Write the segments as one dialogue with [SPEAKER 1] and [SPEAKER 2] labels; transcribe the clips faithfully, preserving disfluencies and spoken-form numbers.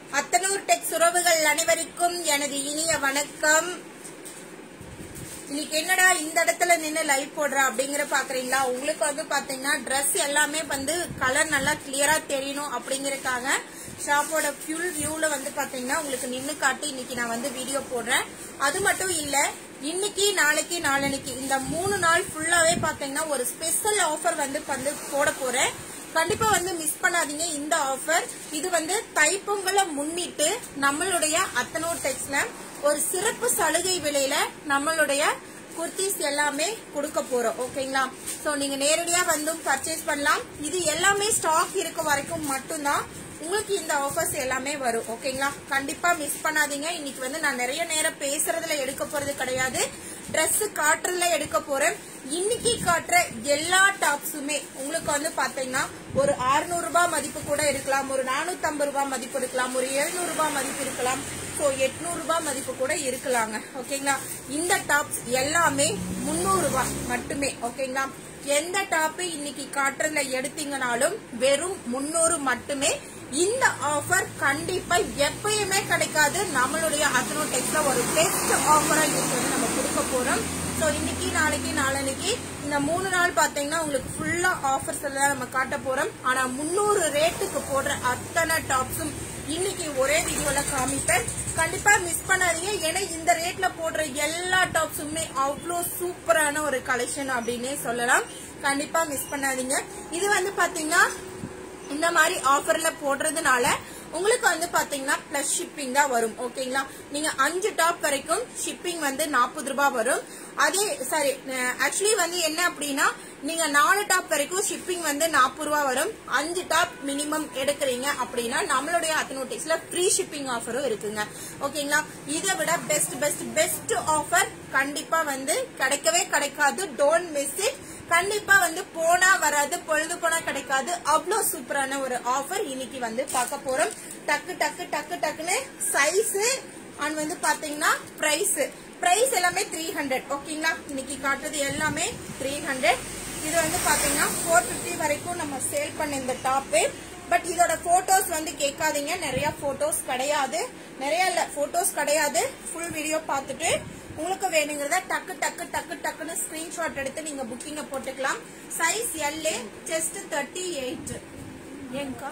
[SPEAKER 1] அத்தனூர் டெக்ஸ் உறவுகள் அனைவருக்கும் எனது இனிய வணக்கம். இன்னைக்கு என்னடா இந்த இடத்துல நின்று லைவ் போடுற அப்படிங்கிற பாக்குறீங்களா? உங்களுக்கு வந்து பாத்தீங்கன்னா ட்ரெஸ் எல்லாமே வந்து கலர் நல்லா கிளியரா தெரியணும் அப்படிங்கறதுக்காக ஷாப்போட ஃபுல் வியூல வந்து பாத்தீங்கன்னா உங்களுக்கு நின்னு காட்டி இன்னைக்கு நான் வந்து வீடியோ போடுறேன். அது மட்டும் இல்ல, இன்னைக்கு நாளைக்கு நாளன்னைக்கு இந்த மூணு நாள் ஃபுல்லாவே பாத்தீங்கன்னா ஒரு ஸ்பெஷல் ஆஃபர் வந்து வந்து போட போறேன். கண்டிப்பா வந்து மிஸ் பண்ணாதீங்க இந்த ஆஃபர். இது வந்து தைப்பொங்கலை முன்னிட்டு நம்மளுடைய அத்தனூர் டெக்ஸ்ல ஒரு சிறப்பு சலுகை விலையில நம்மளுடைய குர்த்திஸ் எல்லாமே கொடுக்க போறோம். ஓகேங்களா? சோ நீங்க நேரடியா வந்து பர்ச்சேஸ் பண்ணலாம். இது எல்லாமே ஸ்டாக் இருக்க வரைக்கும் மட்டும்தான் உங்களுக்கு இந்த ஆஃபர்ஸ் எல்லாமே வரும். ஓகேங்களா? கண்டிப்பா மிஸ் பண்ணாதீங்க. இன்னைக்கு வந்து நான் நிறைய நேரம் பேசுறதுல எடுக்க போறது கிடையாது, ட்ரெஸ் காட்டுறதுல எடுக்க போறேன். இன்னைக்கு காட்டுற எல்லா டாப்ஸுமே உங்களுக்கு வந்து பாத்தீங்கன்னா ஒரு அறுநூறு ரூபாய் மதிப்பு கூட இருக்கலாம், ஒரு நானூத்தி ஐம்பது ரூபாய் மதிப்பு இருக்கலாம், ஒரு எழுநூறு ரூபாய் மதிப்பு இருக்கலாம், சோ எட்நூறு ரூபாய் மதிப்பு கூட இருக்கலாங்க. ஓகேங்களா? இந்த டாப்ஸ் எல்லாமே முன்னூறு ரூபாய் மட்டுமே. ஓகேங்களா? எந்த டாப் இன்னைக்கு காட்டுறதுல எடுத்தீங்கனாலும் வெறும் முன்னூறு மட்டுமே. இந்த ஆஃபர் கண்டிப்பா எப்பயுமே கிடைக்காது. நம்மளுடைய அத்தனூர் டெக்ஸ்ல ஒரு பெஸ்ட் ஆஃபரா இன்னைக்கு வந்து நம்ம கொடுக்க போறோம். சோ இன்னைக்கு நாளைக்கு நாளன்னைக்கு இந்த மூணு நாள் பாத்தீங்கன்னா உங்களுக்கு ஃபுல்லா ஆஃபர்ஸ் எல்லாம் நம்ம காட்ட போறோம். ஆனா முன்னூறு ரேட்டுக்கு போடுற அத்தனை டாப்ஸும் இன்னைக்கு ஒரே வீடியோல காமிப்பேன். கண்டிப்பா மிஸ் பண்ணாதீங்க. ஏன்னா இந்த ரேட்ல போடுற எல்லா டாப்ஸுமே அவ்வளோ சூப்பரான ஒரு கலெக்ஷன் அப்படின்னே சொல்லலாம். கண்டிப்பா மிஸ் பண்ணாதீங்க. இது வந்து பாத்தீங்கன்னா இந்த மாதிரி ஆஃபர்ல போடுறதுனால உங்களுக்கு வந்து பாத்தீங்கன்னா பிளஸ் ஷிப்பிங் தான் வரும். ஓகேங்களா? நீங்க அஞ்சு டாப் வரைக்கும் ஷிப்பிங் வந்து நாற்பது ரூபாய் வரும். அதே சாரி ஆக்சுவலி வந்து என்ன அப்படின்னா நீங்க நாலு டாப் வரைக்கும் ஷிப்பிங் வந்து நாற்பது ரூபாய் வரும். அஞ்சு டாப் மினிமம் எடுக்கிறீங்க அப்படின்னா நம்மளுடைய அத்தனூர் டெக்ஸ்ல ஃப்ரீ ஷிப்பிங் ஆஃபரும் இருக்குங்க. ஓகேங்களா? இதை விட பெஸ்ட் பெஸ்ட் பெஸ்ட் ஆஃபர் கண்டிப்பா வந்து கிடைக்கவே கிடைக்காது. Don't miss it. கண்டிப்பா வந்து போனா வராது, பொழுது போனா கிடைக்காது. அவ்வளவு சூப்பரான ஒரு ஆஃபர் இன்னைக்கு வந்து பார்க்க போறோம். டக்கு டக்கு டக்கு டக்குன்னு சைஸ் அண்ட் வந்து பாத்தீங்கன்னா பிரைஸ் பிரைஸ் எல்லாமே த்ரீ ஹண்ட்ரட். ஓகேங்களா? இன்னைக்கு காட்டுறது எல்லாமே த்ரீ ஹண்ட்ரட். இது வந்து பாத்தீங்கன்னா ஃபோர் பிப்டி வரைக்கும் நம்ம சேல் பண்ண இந்த டாப்பு. பட் இதோட போட்டோஸ் வந்து கேட்காதீங்க, நிறைய போட்டோஸ் கிடையாது, நிறைய இல்ல போட்டோஸ் கிடையாது. ஃபுல் வீடியோ பார்த்துட்டு உங்களுக்கு வேணுங்கிறத டக்கு டக்கு டக்கு டக்குன்னு ஸ்கிரீன்ஷாட் எடுத்து நீங்க புக்கிங்க போட்டுக்கலாம். Size L, chest thirty eight. ஏங்கா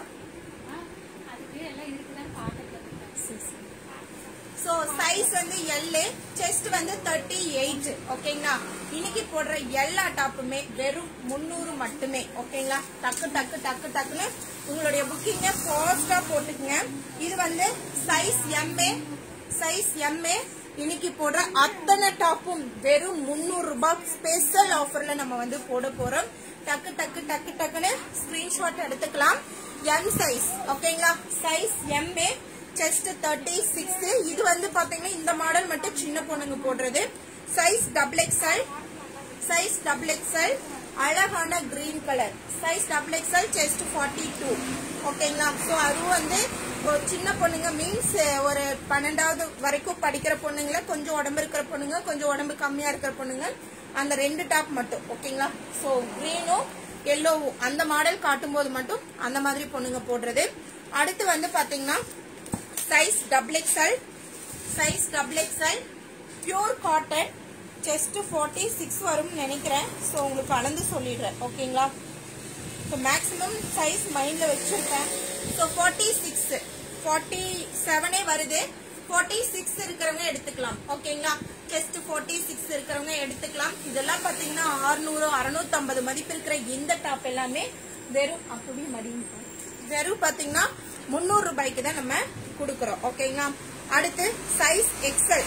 [SPEAKER 1] சோ சைஸ் வந்து எல், செஸ்ட் வந்து தேர்ட்டி எயிட். ஓகேங்களா? இன்னைக்கு போடுற எல்லா டாப்புமே வெறும் முன்னூறு மட்டுமே. ஓகேங்களா? டக்கு டக்கு டக்கு டக்குன்னு உங்களுடைய புக்கிங்க ஃபாஸ்டா போட்டுக்குங்க. இது வந்து சைஸ் எம்ஏ சைஸ் எம்ஏ இன்னைக்கு போடுற அத்தனை டாப்பும் வெறும் முன்னூறு ரூபாய் ஸ்பெஷல் ஆஃபர்ல நம்ம வந்து போட போறோம். டக்கு டக்கு டக்கு டக்குன்னு ஸ்கிரீன்ஷாட் எடுத்துக்கலாம். M size. ஓகேங்களா? Size MA, chest thirty six. இது வந்து பாத்தீங்கன்னா இந்த மாடல் மட்டும் சின்ன பொண்ணுங்க போடுறது. Size double XL size double XL அழகான green colour. Size double XL, chest forty two. ஓகேங்களா? சோ அதுவும் வந்து ஒரு சின்ன பொண்ணுங்க மீன்ஸ் ஒரு பன்னெண்டாவது வரைக்கும் படிக்கிற பொண்ணுங்கள, கொஞ்சம் உடம்பு இருக்கிற பொண்ணுங்க, கொஞ்சம் உடம்பு கம்மியா இருக்கிற பொண்ணுங்க, அந்த ரெண்டு டாப் மட்டும். ஓகேங்களா? சோ கிரீனும் எல்லோவும் அந்த மாடல் காட்டும் போது மட்டும் அந்த மாதிரி பொண்ணுங்க போடுறது. அடுத்து வந்து பாத்தீங்கன்னா size double XL size double XL pure cotton, chest forty six வரும் நினைக்கிறேன். சோ உங்களுக்கு அளந்து சொல்லிடுறேன். ஓகேங்களா? ஸோ மேக்ஸிமம் சைஸ் மைண்ட்ல வச்சிருக்கேன். ஸோ ஃபார்ட்டி சிக்ஸ் ஃபார்ட்டி செவனே வருது. ஃபார்ட்டி சிக்ஸ் இருக்கிறவங்க எடுத்துக்கலாம். ஓகேங்களா? செஸ்ட் ஃபார்ட்டி சிக்ஸ் இருக்கிறவங்க எடுத்துக்கலாம். இதெல்லாம் பாத்தீங்கன்னா அறுநூறு அறுநூத்தி ஐம்பது மதிப்பு இருக்கிற இந்த டாப் எல்லாமே வெறும் அப்படி மடியும் வெறும் பாத்தீங்கன்னா முன்னூறு ரூபாய்க்கு தான் நம்ம கொடுக்கறோம். ஓகேங்களா? அடுத்து சைஸ் எக்ஸ்எல்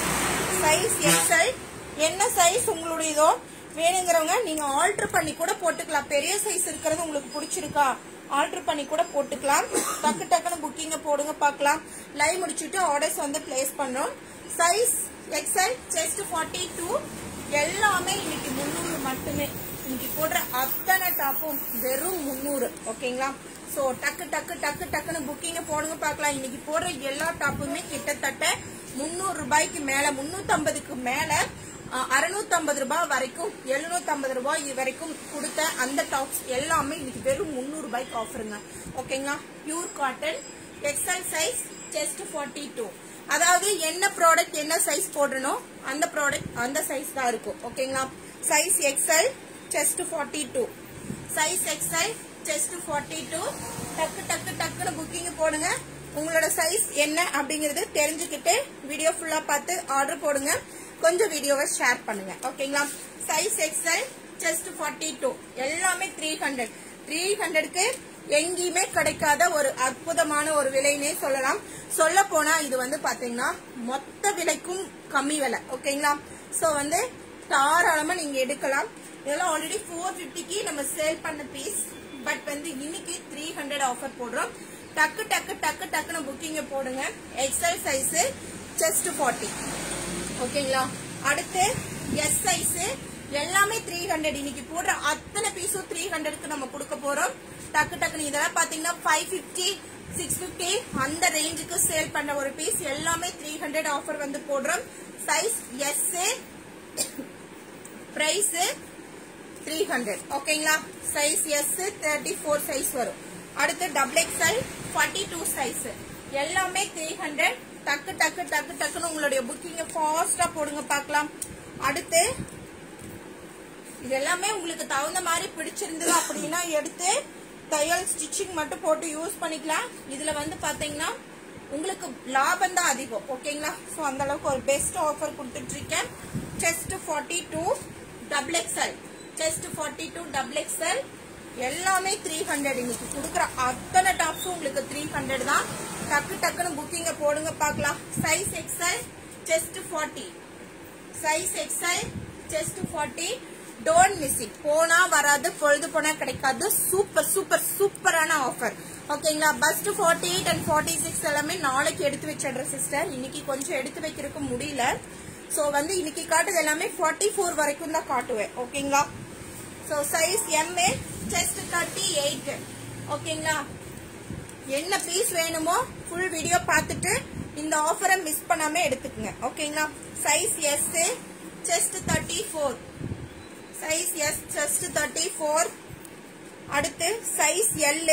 [SPEAKER 1] சைஸ் எக்ஸ்எல் என்ன சைஸ் உங்களுடையதோ வேணுங்கிறவங்க நீங்க ஆல்டர் பண்ணி கூட போட்டுக்கலாம். பெரிய சைஸ் இருக்கிறது உங்களுக்கு பிடிச்சிருக்கா ஆல்டர் பண்ணி கூட போட்டுக்கலாம். டக்கு டக்குன்னு புக்கிங்க போடுங்க பார்க்கலாம். லைவ் முடிச்சுட்டு ஆர்டர்ஸ் வந்து பிளேஸ் பண்றோம். Size XL, chest forty two. எல்லாமே இன்னைக்கு முன்னூறு மட்டுமே. இன்னைக்கு போடுற அத்தனை டாப்பும் வெறும் முன்னூறு. ஓகேங்களா? சோ டக்கு டக்கு டக்கு டக்குன்னு புக்கிங்க போடுங்க பார்க்கலாம். இன்னைக்கு போடுற எல்லா டாப்புமே கிட்டத்தட்ட முன்னூறு ரூபாய்க்கு மேல, முன்னூத்தி ஐம்பதுக்கு மேல, அறுநூத்தி ஐம்பது ரூபாய் வரைக்கும், எழுநூத்தி ஐம்பது ரூபாய் வரைக்கும் கொடுத்த அந்த டாப்ஸ் எல்லாமே இன்னைக்கு வெறும் முன்னூறு ரூபாய்க்கு ஆஃபருங்க. ஓகேங்களா? Pure cotton XL size, chest forty two. அதாவது என்ன ப்ராடக்ட் என்ன சைஸ் போடணும் அந்த ப்ராடக்ட் அந்த சைஸ் தான் இருக்கும். ஓகேங்களா. Size XL chest forty two, size XL chest forty two. டக்கு டக்கு டக்குன்னு புக்கிங் போடுங்க. உங்களோட சைஸ் என்ன அப்படிங்கறது தெரிஞ்சுக்கிட்டு வீடியோ ஃபுல்லா பார்த்து ஆர்டர் போடுங்க. கொஞ்சம் வீடியோவை ஷேர் பண்ணுங்க. ஓகேங்களா. Size XL chest forty two எல்லாமே த்ரீ ஹண்ட்ரட் த்ரீ ஹண்ட்ரட்க்கு எங்கேயுமே கிடைக்காத ஒரு அற்புதமான ஒரு விலைன்னே சொல்லலாம். சொல்ல போனா இது வந்து பாத்தீங்கன்னா மொத்த விலைக்கும் கம்மி விலை. ஓகேங்களா. சோ வந்து தாராளமா நீங்க எடுக்கலாம். இதெல்லாம் ஆல்ரெடி ஃபோர் பிப்டிக்கு நம்ம சேல் பண்ண பீஸ். பட் வந்து இன்னைக்கு த்ரீ ஹண்ட்ரட் ஆஃபர் போடுறோம். டக்கு டக்கு டக்கு டக்குன்னு புக்கிங் போடுங்க. XL size chest forty. ஓகேங்களா. அடுத்து எஸ் சைஸ் எல்லாமே த்ரீ ஹண்ட்ரட். இன்னைக்கு போடுற அத்தனை பீஸும் த்ரீ ஹண்ட்ரட்க்கு நம்ம கொடுக்க போறோம். டக்கு டக்குன்னு இதெல்லாம் பாத்தீங்கன்னா ஃபைவ் பிப்டி சிக்ஸ் பிப்டி அந்த ரேஞ்சுக்கு சேல் பண்ண ஒரு பீஸ் எல்லாமே த்ரீ ஹண்ட்ரட் ஆஃபர் வந்து போடுறோம். Size S, price three hundred. ஓகேங்களா. Size S thirty four size வரும். அடுத்து double XL forty two size எல்லாமே த்ரீ ஹண்ட்ரட். டக்கு டக்கு டக்கு டக்குன்னு உங்களுடைய புக்கிங் ஃபாஸ்டா போடுங்க பார்க்கலாம். அடுத்து இது எல்லாமே உங்களுக்கு தகுந்த மாதிரி பிடிச்சிருந்தது அப்படின்னா எடுத்து தையல் ஸ்டிச்சிங் மட்டும் போட்டு யூஸ் பண்ணிக்கலாம். இதுல வந்து பாத்தீங்கன்னா உங்களுக்கு லாபம் தான் அதிகம். ஓகேங்களா. சோ அந்த அளவுக்கு ஒரு பெஸ்ட் ஆஃபர் கொடுத்துட்டு இருக்கேன். Chest forty two double XL chest forty two double XL எல்லாமே த்ரீ ஹண்ட்ரட். இன்னைக்கு கொடுக்குற அத்தனை டாப்ஸும் உங்களுக்கு த்ரீ ஹண்ட்ரட் தான். டக்கு டக்குன்னு புக்கிங்க போடுங்க பார்க்கலாம். Size XL chest forty, size XL chest forty. Don't miss it. போனா வராது, பொழுது போனா கிடைக்காது. சூப்பர் சூப்பர் சூப்பரான ஆஃபர். ஓகேங்களா. First forty eight and forty six எல்லாமே நாளைக்கு எடுத்து வச்சிடுற சிஸ்டர். இன்னைக்கு கொஞ்சம் எடுத்து வைக்கிறதுக்கு முடியல. சோ வந்து இன்னைக்கு காட்டுது எல்லாமே ஃபார்ட்டி ஃபோர் வரைக்கும் தான் காட்டுவேன். ஓகேங்களா. So size M chest thirty eight. ஓகேங்களா. என்ன பீஸ் வேணுமோ ஃபுல் வீடியோ பார்த்துட்டு இந்த ஆஃபரை மிஸ் பண்ணாம எடுத்துக்கங்க. ஓகேங்களா. Size S chest thirty four, size S chest thirty four. அடுத்து size L,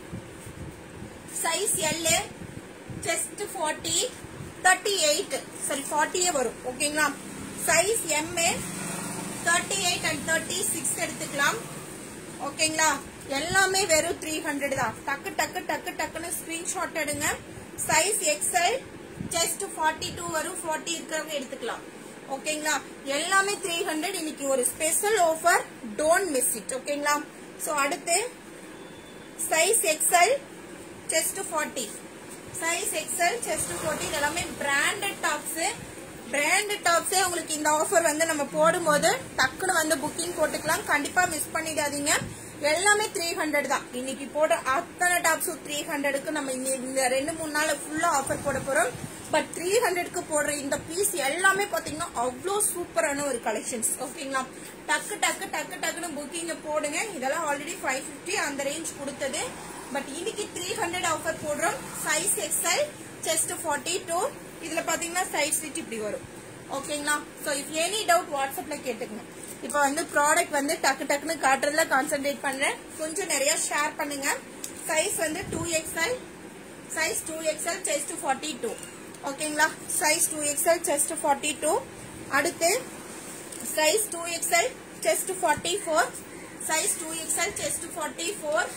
[SPEAKER 1] size L chest forty thirty eight சரி ஃபார்ட்டியே வரும். ஓகேங்களா. Size M thirty eight and thirty six எடுத்துக்கலாம். ஓகேங்களா. எல்லாமே வெறும் த்ரீ ஹண்ட்ரட் தான். டக்கு டக்கு டக்கு டக்குன்னு ஸ்கிரீன்ஷாட் எடுங்க. Size XL chest forty two வரும். ஃபார்ட்டி இருக்கிறவங்க எடுத்துக்கலாம். ஓகேங்களா. எல்லாமே த்ரீ ஹண்ட்ரட். இன்னைக்கு ஒரு special offer. Don't miss it. ஓகேங்களா. சோ அடுத்து size XL chest forty, size XL chest forty. எல்லாமே பிராண்டட் டாப்ஸ். பிராண்டட் டாப்ஸே உங்களுக்கு இந்த ஆஃபர் வந்து நம்ம போடும்போது டக்குன்னு வந்து புக்கிங் போட்டுக்கலாம். கண்டிப்பா மிஸ் பண்ணிடாதீங்க. எல்லாமே த்ரீ ஹண்ட்ரட் தான். இன்னைக்கு போட அத்தனை டாப்ஸும் த்ரீ ஹண்ட்ரடுக்கு நம்ம இந்த ரெண்டு மூணு நாள் ஃபுல்லா ஆஃபர் போட போறோம். பட் த்ரீ ஹண்ட்ரட்க்கு போடுற இந்த பீஸ் எல்லாமே பாத்தீங்கன்னா அவ்வளோ சூப்பரான ஒரு கலெக்ஷன்ஸ். ஓகேங்களா. டக்கு டக்கு டக்கு டக்குன்னு புக்கிங் போடுங்க. இதெல்லாம் ஆல்ரெடி ஃபைவ் பிப்டி அந்த ரேஞ்ச் கொடுத்தது. பட் இன்னைக்கு த்ரீ ஹண்ட்ரட் ஆஃபர் போடுறோம். Size XL chest forty two. இதுல பாத்தீங்கன்னா சைட் ஸ்டிச் இப்படி வரும். ஓகேங்களா. சோ இஃப் எனி டவுட் வாட்ஸ்அப்ல கேட்டுக்கங்க. இப்ப வந்து ப்ராடக்ட் வந்து டக்கு டக்குன்னு காட்டுறதுல கான்சென்ட்ரேட் பண்றேன். கொஞ்சம் நிறைய ஷேர் பண்ணுங்க. சைஸ் வந்து two XL, size two XL chest forty two. ஓகேங்களா. Size two XL chest forty two. அடுத்து size two XL chest forty four, size two XL chest forty four.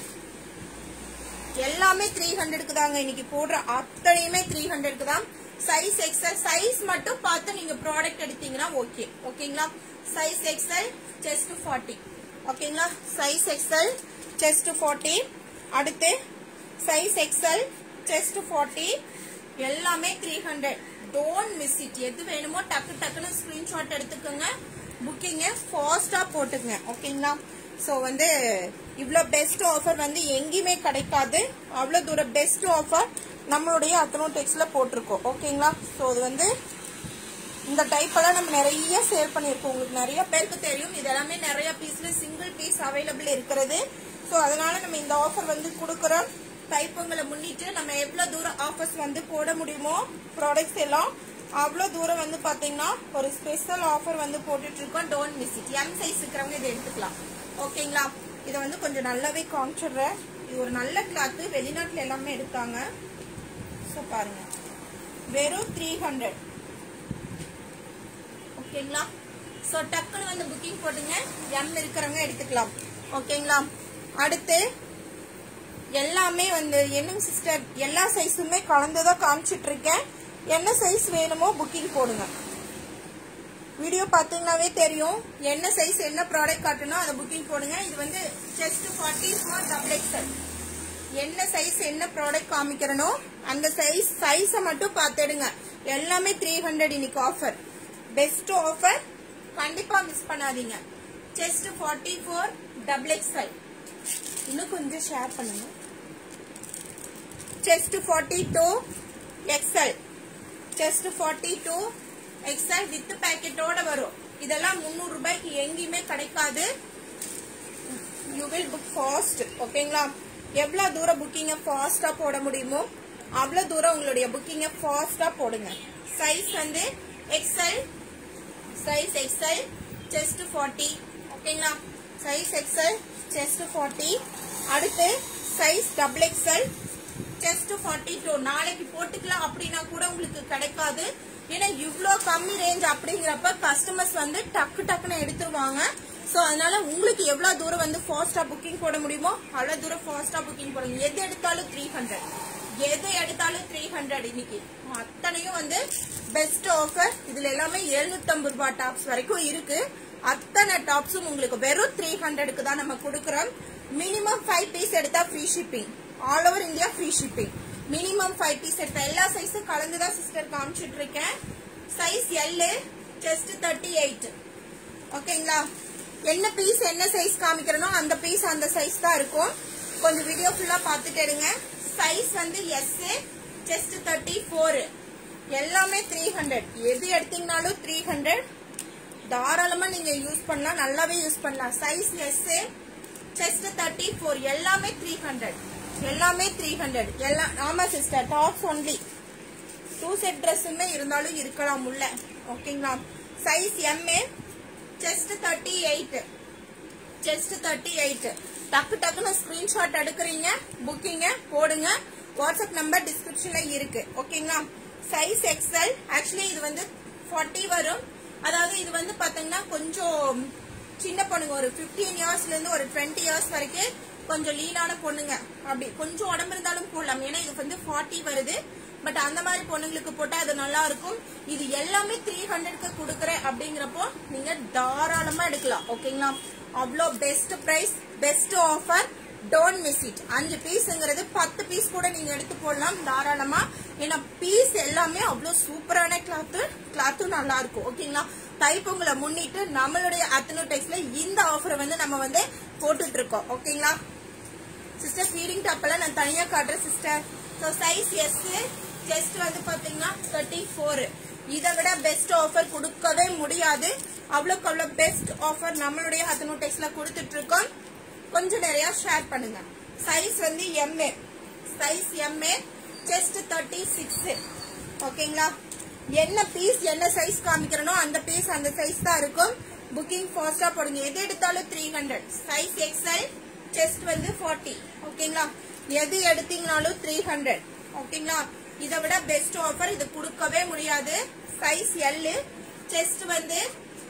[SPEAKER 1] எல்லாமே த்ரீ ஹண்ட்ரட்க்கு தாங்க. இன்னைக்கு போடுற அத்தனையுமே த்ரீ ஹண்ட்ரட்க்கு தான். சைஸ் எக்ஸ்எல் சைஸ் மட்டும் பார்த்து நீங்க ப்ராடக்ட் எடுத்தீங்கன்னா ஓகே. ஓகேங்களா. Size XL chest forty. ஓகேங்களா. Size XL chest forty. அடுத்து சைஸ் எக்ஸ்எல் செஸ்ட் ஃபார்ட்டி. எல்லாமே three hundred. Don't miss it. எது வேணுமோ டக்கு டக்குன்னு ஸ்கிரீன்ஷாட் எடுத்துக்கோங்க. புக்கிங்க ஃபாஸ்டா போட்டுங்க. ஓகேங்களா. சோ வந்து இவ்வளோ பெஸ்ட் ஆஃபர் வந்து எங்கேயுமே கிடைக்காது. அவ்வளோ தூரம் பெஸ்ட் ஆஃபர் நம்மளுடைய அத்தனோ டெக்ஸ்ட்ல போட்டிருக்கோம். ஓகேங்களா. ஸோ அது வந்து இந்த டைப் எல்லாம் நம்ம நிறைய சேல் பண்ணியிருக்கோம். உங்களுக்கு நிறைய பேருக்கு தெரியும். இது எல்லாமே நிறைய பீஸ்ல சிங்கிள் பீஸ் அவைலபிள் இருக்கிறது. ஸோ அதனால நம்ம இந்த ஆஃபர் வந்து கொடுக்குறோம். தைப்பொங்கலை முன்னிட்டு நம்ம எவ்வளவு தூரம் ஆஃபர்ஸ் வந்து போட முடியுமோ ப்ராடக்ட்ஸ் எல்லாம் அவ்வளோ தூரம் வந்து பாத்தீங்கன்னா ஒரு ஸ்பெஷல் ஆஃபர் வந்து போட்டுட்டு இருக்கோம். Don't miss it. M size இருக்கிறவங்க இதை எடுத்துக்கலாம். ஓகேங்களா. இதை வந்து கொஞ்சம் நல்லாவே காமிச்சிடுறேன். இது ஒரு நல்ல கிளாத்து. வெளிநாட்டுல எல்லாமே எடுத்தாங்க. ஸோ பாருங்க. வெறும் த்ரீ ஹண்ட்ரட். ஓகேங்களா? சோ டக்குன்னு வந்து புக்கிங் போட்டுங்க. எம் இருக்கிறவங்க எடுத்துக்கலாம். ஓகேங்களா? அடுத்து எல்லாமே வந்து என்னங்க சிஸ்டர் எல்லா சைஸுமே கலந்துதான் காமிச்சிட்டு இருக்கேன். என்ன சைஸ் வேணுமோ புக்கிங் போடுங்க. வீடியோ பார்த்தீங்கன்னாவே தெரியும் என்ன சைஸ் என்ன ப்ராடக்ட் காட்டணும் அதை புக்கிங் போடுங்க. இது வந்து chest forty four double XL. என்ன சைஸ் என்ன ப்ராடக்ட் காமிக்கிறனோ அந்த சைஸ் சைஸை மட்டும் பார்த்துடுங்க. எல்லாமே த்ரீ ஹண்ட்ரட் இன்னைக்கு ஆஃபர். பெஸ்ட் ஆஃபர், கண்டிப்பா மிஸ் பண்ணாதீங்க. Chest forty four double XL. இன்னும் கொஞ்சம் ஷேர் பண்ணுங்க. Chest forty two XL. Chest forty two XL with பேக்கெட்டோட வரும். இதெல்லாம் முன்னூறு ரூபாய்க்கு எங்கேயுமே கிடைக்காது. You will book fast. ஓகேங்களா? எவ்வளவு தூரம் புக்கிங்க ஃபாஸ்டா போட முடியுமோ அவ்வளவு தூரம் உங்களுடைய புக்கிங்க ஃபாஸ்டா போடுங்க. சைஸ் வந்து XL, size XL, chest forty. ஓகேங்களா? Size XL, chest forty. அடுத்து size double XL, chest forty two. நாளைக்கு போட்டுக்கலாம் அப்படின்னா கூட உங்களுக்கு கிடைக்காது. ஏன்னா இவ்வளோ கம்மி ரேஞ்ச் அப்படிங்கிறப்ப கஸ்டமர்ஸ் வந்து டக்கு டக்குன்னு எடுத்துருவாங்க. சோ அதனால உங்களுக்கு எவ்வளவு தூரம் வந்து ஃபாஸ்டா புக்கிங் போட முடியுமோ அவ்வளவு தூரம் ஃபாஸ்டா புக்கிங் போடுங்க. எது எடுத்தாலும் த்ரீ ஹண்ட்ரட், எது எடுத்தாலும் த்ரீ ஹண்ட்ரட். இன்னைக்கு அத்தனையும் வந்து பெஸ்ட் ஆஃபர். இதுல எல்லாமே எழுநூத்தி ஐம்பது ரூபாய் டாப்ஸ் வரைக்கும் இருக்கு. அத்தனை டாப்ஸும் உங்களுக்கு வெறும் த்ரீ ஹண்ட்ரடுக்கு தான் நம்ம கொடுக்கறோம். மினிமம் ஃபைவ் பீஸ் எடுத்தா free shipping. All over India free shipping. Minimum five piece எடுத்தா எல்லா சைஸும் கலந்துதான் சிஸ்டர் காமிச்சிட்டு இருக்கேன். Size L, chest thirty eight. ஓகேங்களா? என்ன பீஸ் என்ன சைஸ் காமிக்கிறனோ அந்த பீஸ் அந்த சைஸ் தான் இருக்கும். கொஞ்சம் வீடியோ ஃபுல்லா பார்த்துட்டு எடுங்க. சைஸ் வந்து எஸ், செஸ்ட் தேர்ட்டி ஃபோர். எல்லாமே த்ரீ ஹண்ட்ரட். எது எடுத்தீங்கனாலும் த்ரீ ஹண்ட்ரட். தாராளமா நீங்க யூஸ் பண்ணலாம், நல்லாவே யூஸ் பண்ணலாம். Size S, chest thirty four. எல்லாமே த்ரீ ஹண்ட்ரட். எல்லாமே த்ரீ ஹண்ட்ரட். எல்லாம் ஆமா sister tops only. Two set ட்ரெஸ்ஸுமே இருந்தாலும் இருக்கலாம் உள்ள. ஓகேங்களா? Size M, chest thirty eight. Chest thirty eight. டக்கு டக்குன்னு ஸ்கிரீன்ஷாட் எடுக்கிறீங்க, புக்கிங்க போடுங்க. வாட்ஸ்அப் நம்பர் டிஸ்கிரிப்ஷன்ல இருக்கு. ஓகேங்களா? Size XL. ஆக்சுவலி இது வந்து ஃபார்ட்டி வரும். அதாவது இது வந்து பாத்தீங்கன்னா கொஞ்சம் சின்ன பொண்ணுங்க, ஒரு பிப்டீன் இயர்ஸ்ல இருந்து ஒரு டுவெண்ட்டி இயர்ஸ் வரைக்கும் கொஞ்சம் லீனான பொண்ணுங்க அப்படி கொஞ்சம் உடம்பு இருந்தாலும் போடலாம். ஏன்னா இது வந்து ஃபார்ட்டி வருது. பட் அந்த மாதிரி பொண்ணுங்களுக்கு போட்டா அது நல்லா இருக்கும். இது எல்லாமே த்ரீ ஹண்ட்ரட்க்கு கொடுக்குறேன் அப்படிங்கிறப்போ நீங்க தாராளமா எடுக்கலாம். ஓகேங்களா? அவ்வளோ best price, best offer. Don't miss it. அஞ்சு பீஸ்ங்கிறது பத்து பீஸ் கூட நீங்க எடுத்து போடலாம் தாராளமா. ஏன்னா பீஸ் எல்லாமே அவ்வளோ சூப்பரான கிளாத்து, கிளாத்தும் நல்லா இருக்கும். ஓகேங்களா? தைப்பொங்கலை முன்னிட்டு நம்மளுடைய அத்தனு டெக்ஸ்ல இந்த ஆஃபரை வந்து நம்ம வந்து போட்டுட்டு இருக்கோம். ஓகேங்களா? சிஸ்டர் ஃபீடிங் டாப் எல்லாம் நான் தனியா காட்டுறேன் sister. So size S, chest வந்து பாத்தீங்கன்னா தேர்ட்டி ஃபோர். இதை விட பெஸ்ட் ஆஃபர் கொடுக்கவே முடியாது. அவ்வளோக்கு அவ்வளோ பெஸ்ட் ஆஃபர் நம்மளுடைய அத்தனு டெக்ஸ்ல கொடுத்துட்டு இருக்கோம். கொஞ்சம் நிறைய ஷேர் பண்ணுங்க. சைஸ் வந்து M, size M, chest thirty six. ஓகேங்களா? என்ன பீஸ் என்ன சைஸ் காமிக்கிறனோ அந்த பீஸ் அந்த சைஸ் தான் இருக்கும். புக்கிங் ஃபாஸ்டா போடுங்க. எது எடுத்தாலும் three hundred. Size XL, chest வந்து ஃபார்ட்டி. ஓகேங்களா? எது எடுத்தீங்கனாலும் த்ரீ ஹண்ட்ரட். ஓகேங்களா? இதை விட பெஸ்ட் ஆஃபர் இது கொடுக்கவே முடியாது. சைஸ் எல், செஸ்ட் வந்து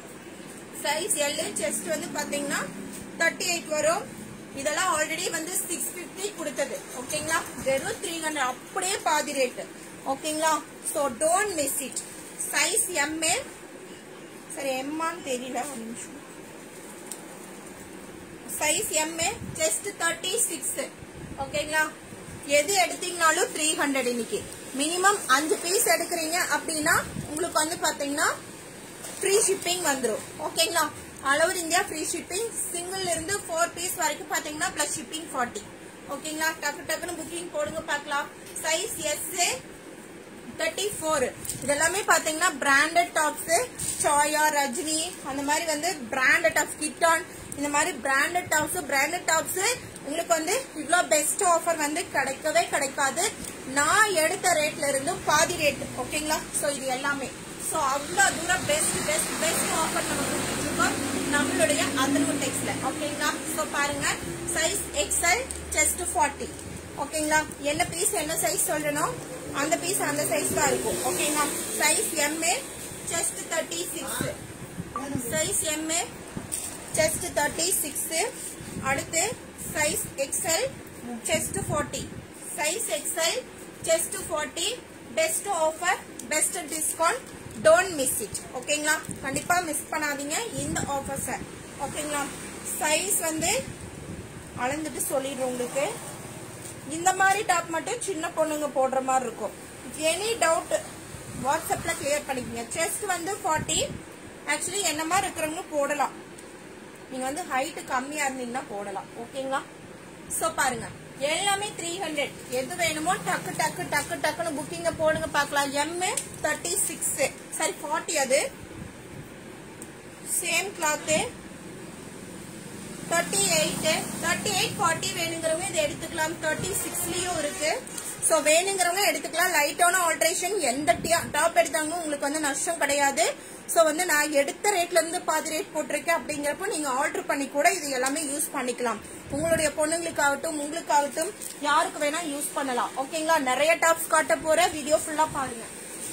[SPEAKER 1] சைஸ் எல், செஸ்ட் வந்து பாத்தீங்கன்னா தேர்ட்டி எயிட் வரும். இதெல்லாம் ஆல்ரெடி வந்து சிக்ஸ் பிப்டி கொடுத்தது. ஓகேங்களா? வெறும் த்ரீ ஹண்ட்ரட். அப்படியே பாதி ரேட். ஓகேங்களா? So don't miss it. Size M, சரி எம்மான்னு தெரியல, ஒரு நிமிஷம். Size M, chest thirty six. ஓகேங்களா? எது எடுத்தீங்கனாலும் த்ரீ ஹண்ட்ரட். இன்னைக்கு மினிமம் அஞ்சு பீஸ் எடுக்கிறீங்க அப்படின்னா உங்களுக்கு வந்து பாத்தீங்கன்னா ஃப்ரீ ஷிப்பிங் வந்துடும். ஓகேங்களா? All over India free shipping. Single இருந்து ஃபோர் பீஸ் வரைக்கும் பாத்தீங்கன்னா பிளஸ் ஷிப்பிங் ஃபார்ட்டி. ஓகேங்களா? டக்கு டக்குன்னு புக்கிங் போடுங்க பார்க்கலாம். Size S, thirty four. இதெல்லாமே பாத்தீங்கன்னா பிராண்டட் டாப்ஸ். சாயா, ரஜினி அந்த மாதிரி வந்து பிராண்டட் டாப்ஸ், கிட்டான் இந்த மாதிரி பிராண்டட் டாப்ஸ். பிராண்டட் டாப்ஸ் உங்களுக்கு வந்து இவ்வளோ பெஸ்ட் ஆஃபர் வந்து கிடைக்கவே கிடைக்காது. நான் எடுத்த ரேட்ல இருந்து பாதி ரேட். ஓகேங்களா? சோ இது எல்லாமே சோ அவ்வளோ தூரம் பெஸ்ட் பெஸ்ட் பெஸ்ட் ஆஃபர் நம்ம கொடுத்துருக்கோம் நம்மளுடைய அத்தனு டெக்ஸ்ல. ஓகேங்களா? சோ பாருங்க. Size XL, chest forty. ஓகேங்களா? என்ன பீஸ் என்ன சைஸ் சொல்லணும் அந்த பீஸ் அந்த சைஸ் தான் இருக்கும். ஓகேங்களா? Size MA chest thirty six, size MA chest thirty six. அடுத்து size XL chest forty, size XL chest forty. Best offer, best discount, don't miss it. ஓகேங்களா? கண்டிப்பா மிஸ் பண்ணாதீங்க இந்த ஆஃபர்ஸை. ஓகேங்களா? சைஸ் வந்து அளந்துட்டு சொல்லிடுறோம் உங்களுக்கு. இந்த மாதிரி டாப் மட்டும் சின்ன பொண்ணுங்க போடுற மாதிரி இருக்கும். எனி டவுட் வாட்ஸ்அப்ல கிளியர் பண்ணிக்கோங்க. செஸ்ட் வந்து ஃபார்ட்டி. ஆக்சுவலி என்ன மாதிரி இருக்கிறவங்க போடலாம், நீங்க வந்து ஹைட் கம்மியா இருந்தீங்கன்னா போடலாம். ஓகேங்களா? சோ பாருங்க எல்லாமே த்ரீ ஹண்ட்ரட். எது வேணுமோ டக்கு டக்கு டக்கு டக்குன்னு புக்கிங்க போடுங்க பாக்கலாம். M thirty six sorry forty. அது same cloth thirty eight thirty eight forty வேணுங்கிறவங்க இதை எடுத்துக்கலாம். தேர்ட்டி சிக்ஸ்லயும் இருக்கு. சோ வேணுங்கிறவங்க எடுத்துக்கலாம். லைட்டான ஆல்ட்ரேஷன், எந்த டாப் எடுத்தாலும் உங்களுக்கு வந்து நஷ்டம் கிடையாது. சோ வந்து நான் எடுத்த ரேட்ல இருந்து பாதி ரேட் போட்டிருக்கேன். அப்படிங்கிறப்ப நீங்க ஆர்டர் பண்ணி கூட இது எல்லாமே யூஸ் பண்ணிக்கலாம். உங்களுடைய பொண்ணுங்களுக்காகட்டும் உங்களுக்காகட்டும் யாருக்கு வேணா யூஸ் பண்ணலாம். ஓகேங்களா? நிறைய டாப்ஸ் காட்ட போற, வீடியோ ஃபுல்லா பாருங்க.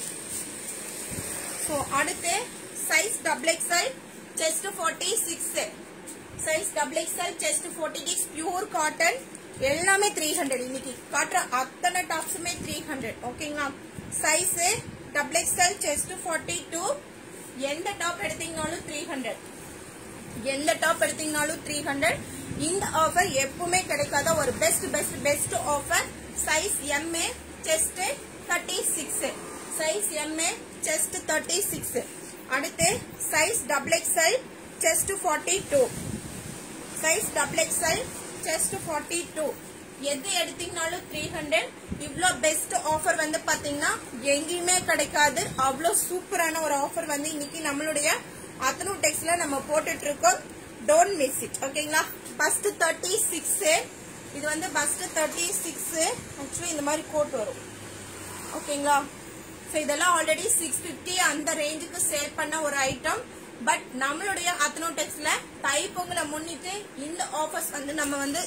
[SPEAKER 1] சோ அடுத்து size double XL chest forty six, size double XL chest forty six. Pure cotton, எல்லாமே த்ரீ ஹண்ட்ரட். இன்னைக்கு காட்டுற அத்தனை டாப்ஸுமே த்ரீ ஹண்ட்ரட். ஓகேங்களா? Size double XL chest forty two. எந்த டாப் எடுத்தீங்கனாலும் த்ரீ ஹண்ட்ரட், எந்த டாப் எடுத்தீங்கனாலும் த்ரீ ஹண்ட்ரட். இந்த ஆஃபர் எப்பவுமே கிடைக்காத ஒரு best best best offer. Size MA chest thirty six, size MA chest thirty six. அடுத்து size double XL chest forty two, size double XL chest forty two. எது எடுத்தீங்கனாலும் three hundred. இவ்வளோ best offer வந்து பாத்தீங்கன்னா எங்கேயுமே கிடைக்காது. அவ்வளோ சூப்பரான ஒரு ஆஃபர் வந்து இன்னைக்கு நம்மளுடைய அத்தனு டெக்ஸ்ல நம்ம போட்டுட்டு இருக்கோம். Don't miss it. ஓகேங்களா? Bust thirty six. இது வந்து பஸ்ட் தேர்ட்டி சிக்ஸ். ஆக்சுவலி இந்த மாதிரி கோட் வரும். ஓகேங்களா? ஸோ இதெல்லாம் ஆல்ரெடி சிக்ஸ் பிப்டி அந்த ரேஞ்சுக்கு சேல் பண்ண ஒரு ஐட்டம். பட் நம்மளுடைய அத்தனு டெக்ஸ்ல தைப்பொங்கலை முன்னிட்டு இந்த ஆஃபர்ஸ் வந்து நம்ம வந்து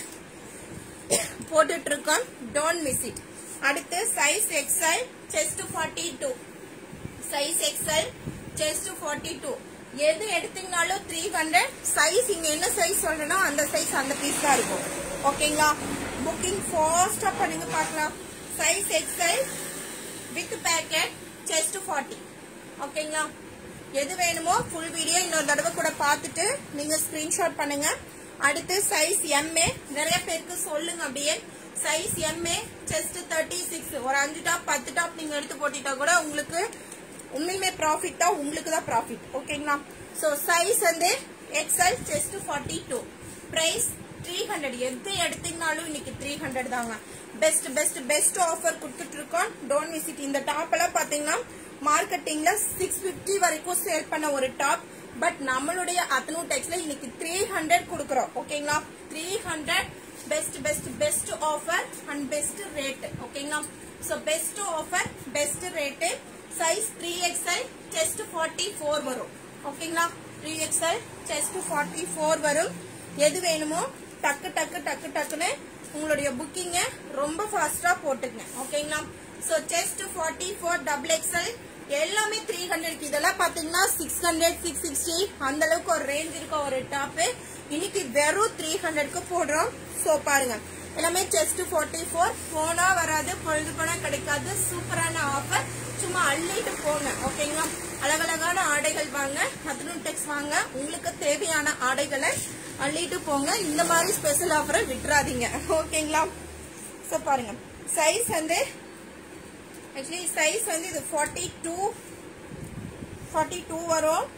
[SPEAKER 1] போட்டுட்டு இருக்கோம். Don't miss it. அடுத்து size XL chest forty two, size XL chest forty two. எது எடுத்தீங்கனாலும் த்ரீ ஹண்ட்ரட். சைஸ் இங்க என்ன சைஸ் சொல்றேன்னா அந்த சைஸ் அந்த பீஸ் தான் இருக்கும். ஓகேங்களா? புக்கிங் ஃபாஸ்டா பண்ணுங்க பார்க்கலாம். Size XL with pocket chest forty. ஓகேங்களா? எது வேணுமோ ஃபுல் வீடியோ இன்னொரு தடவை கூட பார்த்துட்டு நீங்க ஸ்கிரீன்ஷாட் பண்ணுங்க. அடுத்து சைஸ் எம்ஏ, நிறைய பேருக்கு சொல்லுங்க அப்படியே. Size MA chest thirty six. ஒரு அஞ்சு டாப் பத்து டாப் நீங்க எடுத்து போட்டுட்டா கூட உங்களுக்கு உண்மையுமே ப்ராஃபிட் தான், உங்களுக்கு தான் ப்ராஃபிட். ஓகேங்களா? சோ சைஸ் வந்து XL chest forty two. Price three hundred. எது எடுத்தீங்கனாலும் இன்னைக்கு த்ரீ ஹண்ட்ரட் தாங்க. பெஸ்ட் பெஸ்ட் பெஸ்ட் ஆஃபர் கொடுத்துட்டு இருக்கோம். Don't miss it. இந்த டாப் எல்லாம் பாத்தீங்கன்னா மார்க்கெட்டிங்ல சிக்ஸ் பிப்டி வரைக்கும் சேல் பண்ண ஒரு டாப். பட் நம்மளுடைய அத்தனு டெக்ஸ்ல இன்னைக்கு த்ரீ ஹண்ட்ரட் கொடுக்கறோம். ஓகேங்களா? Three hundred. Best best best offer and best rate. ஓகேங்களா? So best offer best rate. Size three XL chest forty four வரும். ஓகேங்களா? Three XL chest forty four வரும். எது வேணுமோ டக்கு டக்கு டக்கு டக்குன்னு உங்களுடைய புக்கிங்க ரொம்ப ஃபாஸ்டா போட்டுங்க. ஓகேங்களா? So chest forty four double XL எல்லாமே த்ரீ ஹண்ட்ரட். இதெல்லாம் பாத்தீங்கன்னா சிக்ஸ் ஹண்ட்ரட் சிக்ஸ் சிக்ஸ்டி அந்த அளவுக்கு ஒரு ரேஞ்ச் இருக்க ஒரு டாப் இன்னைக்கு வெறும் த்ரீ ஹண்ட்ரட்க்கு போடுறோம். சோ பாருங்க எல்லாமே செஸ்ட் ஃபார்ட்டி ஃபோர். போனா வராது, பொழுது போனா கிடைக்காது. சூப்பரான ஆஃபர். சும்மா அள்ளிட்டு போங்க. ஓகேங்களா? அழகழகான ஆடைகள் வாங்க, அத்தனு டெக்ஸ் வாங்க. உங்களுக்கு தேவையான ஆடைகளை அள்ளிட்டு போங்க. இந்த மாதிரி ஸ்பெஷல் ஆஃபரை விட்டுறாதீங்க. ஓகேங்களா? சோ பாருங்க சைஸ் வந்து ஆக்சுவலி சைஸ் வந்து இது ஃபார்ட்டி டூ ஃபார்ட்டி டூ வரும்.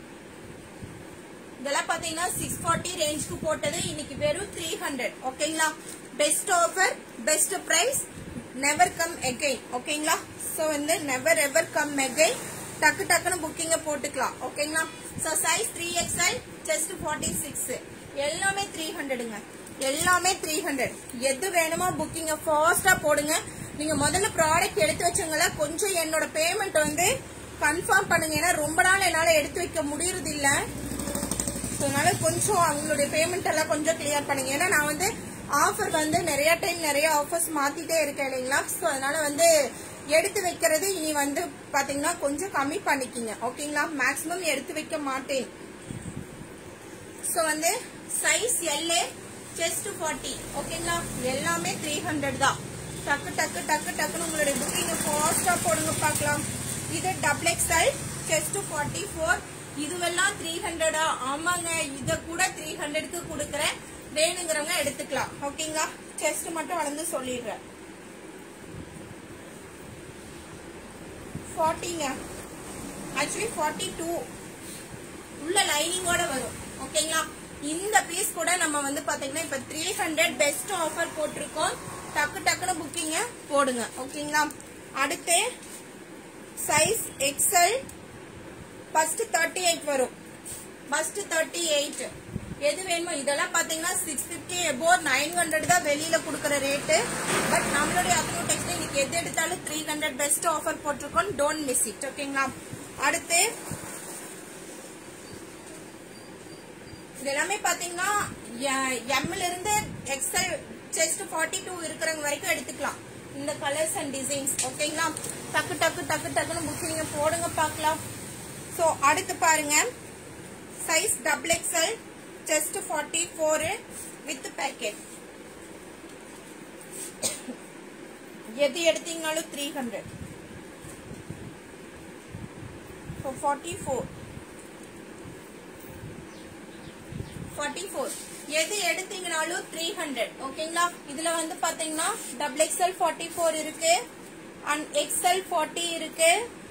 [SPEAKER 1] இதெல்லாம் பாத்தீங்கன்னா சிக்ஸ் ஃபார்ட்டி ரேஞ்சுக்கு போட்டது இன்னைக்கு வெறும் த்ரீ ஹண்ட்ரட். ஓகேங்களா? Best offer, best price, never come again. ஓகேங்களா? சோ வந்து நெவர் எவர் கம் அகைன். டக்கு டக்குன்னு புக்கிங்க போட்டுக்கலாம். ஓகேங்களா? So size three XL chest forty six. எல்லாமே த்ரீ ஹண்ட்ரடுங்க. எல்லாமே த்ரீ ஹண்ட்ரட். எது வேணுமோ புக்கிங்க ஃபாஸ்டா போடுங்க. நீங்க முதல்ல ப்ராடக்ட் எடுத்து வச்சவங்கள கொஞ்சம் என்னோட பேமெண்ட் வந்து கன்ஃபார்ம் பண்ணுங்க. ஏன்னா ரொம்ப நாள் என்னால எடுத்து வைக்க முடியறது இல்ல. அதனால கொஞ்சம் அவங்களுடைய பேமெண்ட் எல்லாம் கொஞ்சம் கிளியர் பண்ணுங்க. ஏன்னா நான் வந்து ஆஃபர் வந்து நிறைய டைம் நிறைய ஆஃபர்ஸ் மாத்திட்டே இருக்கேன் இல்லைங்களா. ஸோ அதனால வந்து எடுத்து வைக்கிறது இனி வந்து பாத்தீங்கன்னா கொஞ்சம் கம்மி பண்ணிக்கிங்க ஓகேங்களா. மேக்ஸிமம் எடுத்து வைக்க மாட்டேன். ஸோ வந்து சைஸ் எல்ஏ செஸ்ட் ஃபார்ட்டி ஓகேங்களா. எல்லாமே த்ரீ ஹண்ட்ரட் தான். டக்கு டக்கு டக்கு டக்குன்னு உங்களுடைய புக்கிங் ஃபாஸ்டா போடுங்க பார்க்கலாம். இது double XL chest forty four. இதுவெல்லாம் த்ரீ ஹண்ட்ரடா? ஆமாங்க, இத கூட த்ரீ ஹண்ட்ரட்க்கு கொடுக்கறேன். வேணுங்கிறவங்க எடுத்துக்கலாம் ஓகேங்களா. செஸ்ட் மட்டும் அளந்து சொல்லிடுறேன். ஃபார்ட்டிங்க, ஆக்சுவலி ஃபார்ட்டி டூ உள்ள லைனிங்கோட வரும் ஓகேங்களா. இந்த பீஸ் கூட நம்ம வந்து பாத்தீங்கன்னா இப்ப த்ரீ ஹண்ட்ரட் பெஸ்ட் ஆஃபர் போட்டிருக்கோம். டக்கு டக்குன்னு புக்கிங்க போடுங்க ஓகேங்களா. அடுத்து size XL first thirty eight வரும். ஃபர்ஸ்ட் தேர்ட்டி எயிட் எது வேணுமோ. இதெல்லாம் பாத்தீங்கன்னா சிக்ஸ் பிப்டி எபோ நைன் ஹண்ட்ரட் தான் வெளியில கொடுக்கற ரேட்டு. பட் நம்மளுடைய அக்னோ டெக்ஸ்டைல் இன்னைக்கு எது எடுத்தாலும் த்ரீ ஹண்ட்ரட் பெஸ்ட் ஆஃபர் போட்டிருக்கோம். டோன்ட் மிஸ் இட் ஓகேங்களா. அடுத்து இதெல்லாமே பாத்தீங்கன்னா எம்ல இருந்து எக்ஸ்எல் செஸ்ட் ஃபார்ட்டி டூ இருக்கிறவங்க வரைக்கும் எடுத்துக்கலாம். இந்த கலர்ஸ் அண்ட் டிசைன்ஸ் ஓகேங்களா. டக்கு டக்கு டக்கு டக்குன்னு புக்கிங்க போடுங்க பார்க்கலாம். சோ அடுத்து பாருங்க size double XL chest forty four with pocket. எது எடுத்தீங்கனாலும் three hundred. Forty four forty four எது எடுத்தீங்கனாலும் த்ரீ ஹண்ட்ரட் ஓகேங்களா. இதுல வந்து பாத்தீங்கன்னா டபுள் எக்ஸ்எல் ஃபார்ட்டி ஃபோர் இருக்கு அண்ட் எக்ஸ்எல் ஃபார்ட்டி இருக்கு.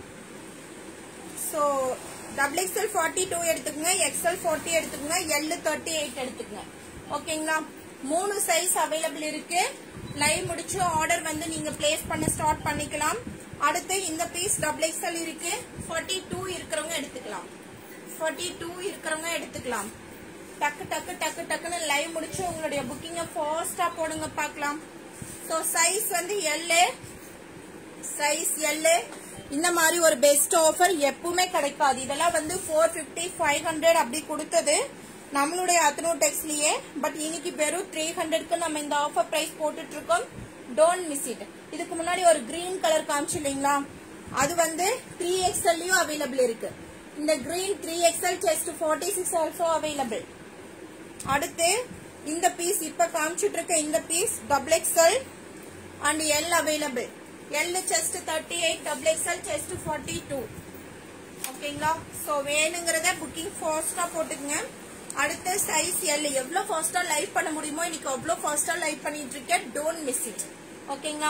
[SPEAKER 1] So double XL forty two எடுத்துக்கங்க, எக்ஸ்எல் ஃபார்ட்டி எடுத்துக்கங்க, எல் தேர்ட்டி எயிட் எடுத்துக்கங்க ஓகேங்களா. மூணு சைஸ் அவைலபிள் இருக்கு. லைவ் முடிச்சு ஆர்டர் வந்து நீங்க பிளேஸ் பண்ண ஸ்டார்ட் பண்ணிக்கலாம். அடுத்து இந்த பீஸ் டபுள் எக்ஸ்எல் இருக்கு. ஃபார்ட்டி டூ இருக்கிறவங்க எடுத்துக்கலாம். ஃபார்ட்டி டூ இருக்கிறவங்க எடுத்துக்கலாம். டக்கு டக்கு டக்கு டக்குன்னு லைவ் முடிச்சு உங்களுடைய புக்கிங்க ஃபாஸ்டா போடுங்க பார்க்கலாம். சோ சைஸ் வந்து எல் சைஸ் எல். இந்த மாதிரி ஒரு பெஸ்ட் ஆஃபர் எப்பவுமே கிடைக்காது. இதெல்லாம் வந்து ஃபோர் பிப்டி ஃபைவ் ஹண்ட்ரட் அப்படி கொடுத்தது நம்மளுடைய அத்னோ டெக்ஸ்லயே. பட் இன்னைக்கு வெறும் த்ரீ ஹண்ட்ரட்க்கு நம்ம இந்த ஆஃபர் பிரைஸ் போட்டுட்டு இருக்கோம். Don't miss it. இதுக்கு முன்னாடி ஒரு கிரீன் கலர் காமிச்சு இல்லைங்களா, அது வந்து த்ரீ எக்ஸ்எல்லையும் அவைலபிள் இருக்கு. இந்த green three XL chest forty six also available. அடுத்து இந்த பீஸ் இப்ப காமிச்சிட்டு இருக்க இந்த piece double XL and L available. L chest thirty eight, double XL chest forty two ஓகேங்களா. சோ வேணுங்கிறத புக்கிங் ஃபாஸ்டா போட்டுக்கங்க. அடுத்து சைஸ் எல். எவ்வளவு ஃபாஸ்டா லைவ் பண்ண முடியுமோ இன்னைக்கு அவ்வளவு ஃபாஸ்டா லைவ் பண்ணிட்டு இருக்கேன். டோன்ட் மிஸ் இட் ஓகேங்களா.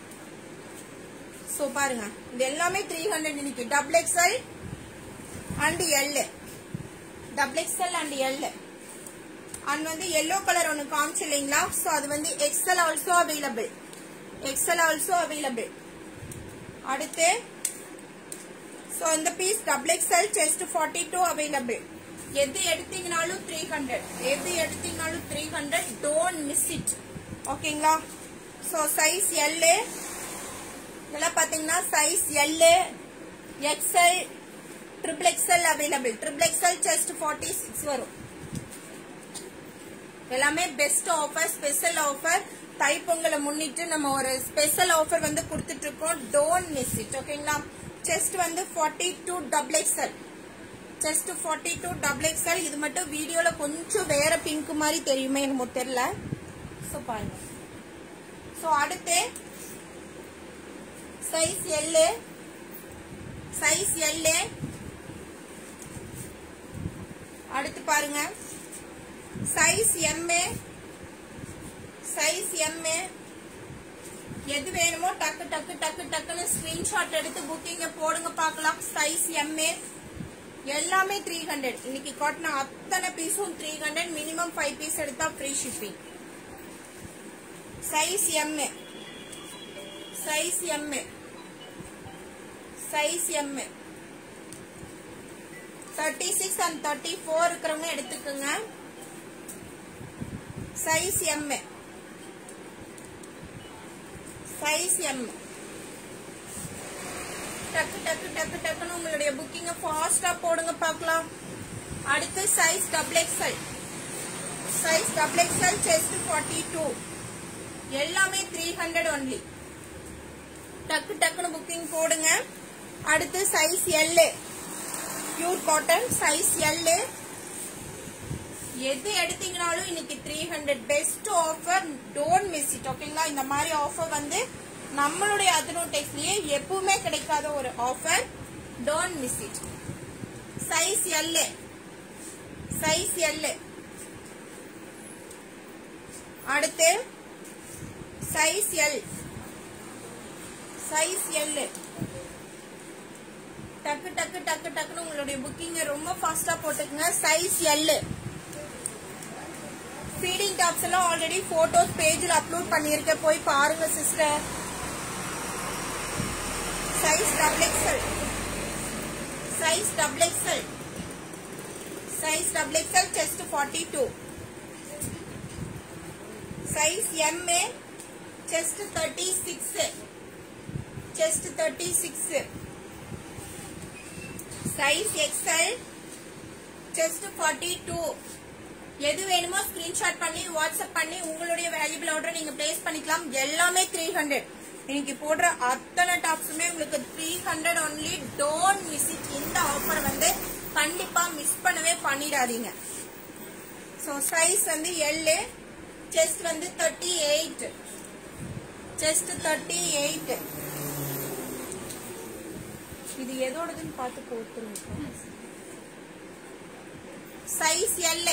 [SPEAKER 1] சோ பாருங்க இது எல்லாமே த்ரீ ஹண்ட்ரட் இன்னைக்கு. Double XL and L, double XL and L and வந்து எல்லோ கலர் ஒன்னு காமிச்சு இல்லைங்களா. சோ அது வந்து XL also available. XL also available. அடுத்து சோ இந்த piece double XL chest forty two available. எது எடுத்தீங்கனாலும் த்ரீ ஹண்ட்ரட். எது எடுத்தீங்கனாலும் three hundred. Don't miss it ஓகேங்களா. So size L. இதெல்லாம் பாத்தீங்கன்னா size L, XL, triple XL available. Triple XL chest forty six வரும். எல்லாமே பெஸ்ட் ஆஃபர், ஸ்பெஷல் ஆஃபர். தைப்பொங்கலை முன்னிட்டு நம்ம ஒரு ஸ்பெஷல் ஆஃபர் வந்து கொடுத்துட்டு இருக்கோம். டோன்ட் மிஸ் இட் ஓகேங்களா. செஸ்ட் வந்து forty two double XL. Chest forty two double XL. இது மட்டும் வீடியோல கொஞ்சம் வேற பிங்க் மாதிரி தெரியுமே எனக்கு தெரியல. சோ பாருங்க. சோ அடுத்து சைஸ் எல். Size L. அடுத்து பாருங்க சைஸ் எம். Size M. எது வேணுமோ டக்கு டக்கு டக்கு டக்குன்னு ஸ்கிரீன்ஷாட் எடுத்து புக்கிங்க போடுங்க பார்க்கலாம். Size M. எல்லாமே த்ரீ ஹண்ட்ரட். இன்னைக்கு காட்டின அத்தனை பீஸும் three hundred. Minimum five piece எடுத்தா free shipping. Size M. Size M. Size M. Thirty six and thirty four இருக்கிறவங்க எடுத்துக்கோங்க. Size M. Size M. டக்கு டக்கு டக்கு டக்குன்னு உங்களுடைய புக்கிங்க ஃபாஸ்டா போடுங்க பார்க்கலாம். அடுத்து size double XL. Size double XL chest forty two எல்லாமே த்ரீ ஹண்ட்ரட் ஒன்லி. டக்கு டக்குன்னு புக்கிங் போடுங்க. அடுத்து size L pure cotton size L எது எடுத்தீங்கனாலும் இன்னைக்கு three hundred best offer. Don't miss it. ஓகேங்களா, இந்த மாதிரி ஆஃபர் வந்து நம்மளுடைய அதனோ டெக்ஸ்லயே எப்பவுமே கிடைக்காத ஒரு offer. Don't miss it. Size L size L. அடுத்து சைஸ் எல் சைஸ் எல். டக்கு டக்கு டக்கு டக்குன்னு உங்களுடைய புக்கிங் ரொம்ப ஃபாஸ்டா போட்டுக்குங்க. Size L. ஃபீடிங் டாப்ஸ் எல்லாம் ஆல்ரெடி போட்டோஸ் பேஜ்ல அப்லோட் பண்ணிருக்க, போய் பாருங்க sister. Size double XL size double XL size double XL chest forty two. Size M chest thirty six chest thirty six. Size XL chest forty two. எது வேணுமோ screenshot பண்ணி WhatsApp பண்ணி உங்களுடைய valuable order நீங்க place பண்ணிக்கலாம். எல்லாமே three hundred. இன்னைக்கு போடுற அத்தனை டாப்ஸுமே உங்களுக்கு three hundred only. Don't miss it. இந்த ஆஃபர் வந்து கண்டிப்பா மிஸ் பண்ணவே பண்ணிடாதீங்க. சோ சைஸ் வந்து எல் செஸ்ட் வந்து thirty eight chest thirty eight. இது எதோடதுன்னு பார்த்து போட்டுருங்க. சைஸ் எல்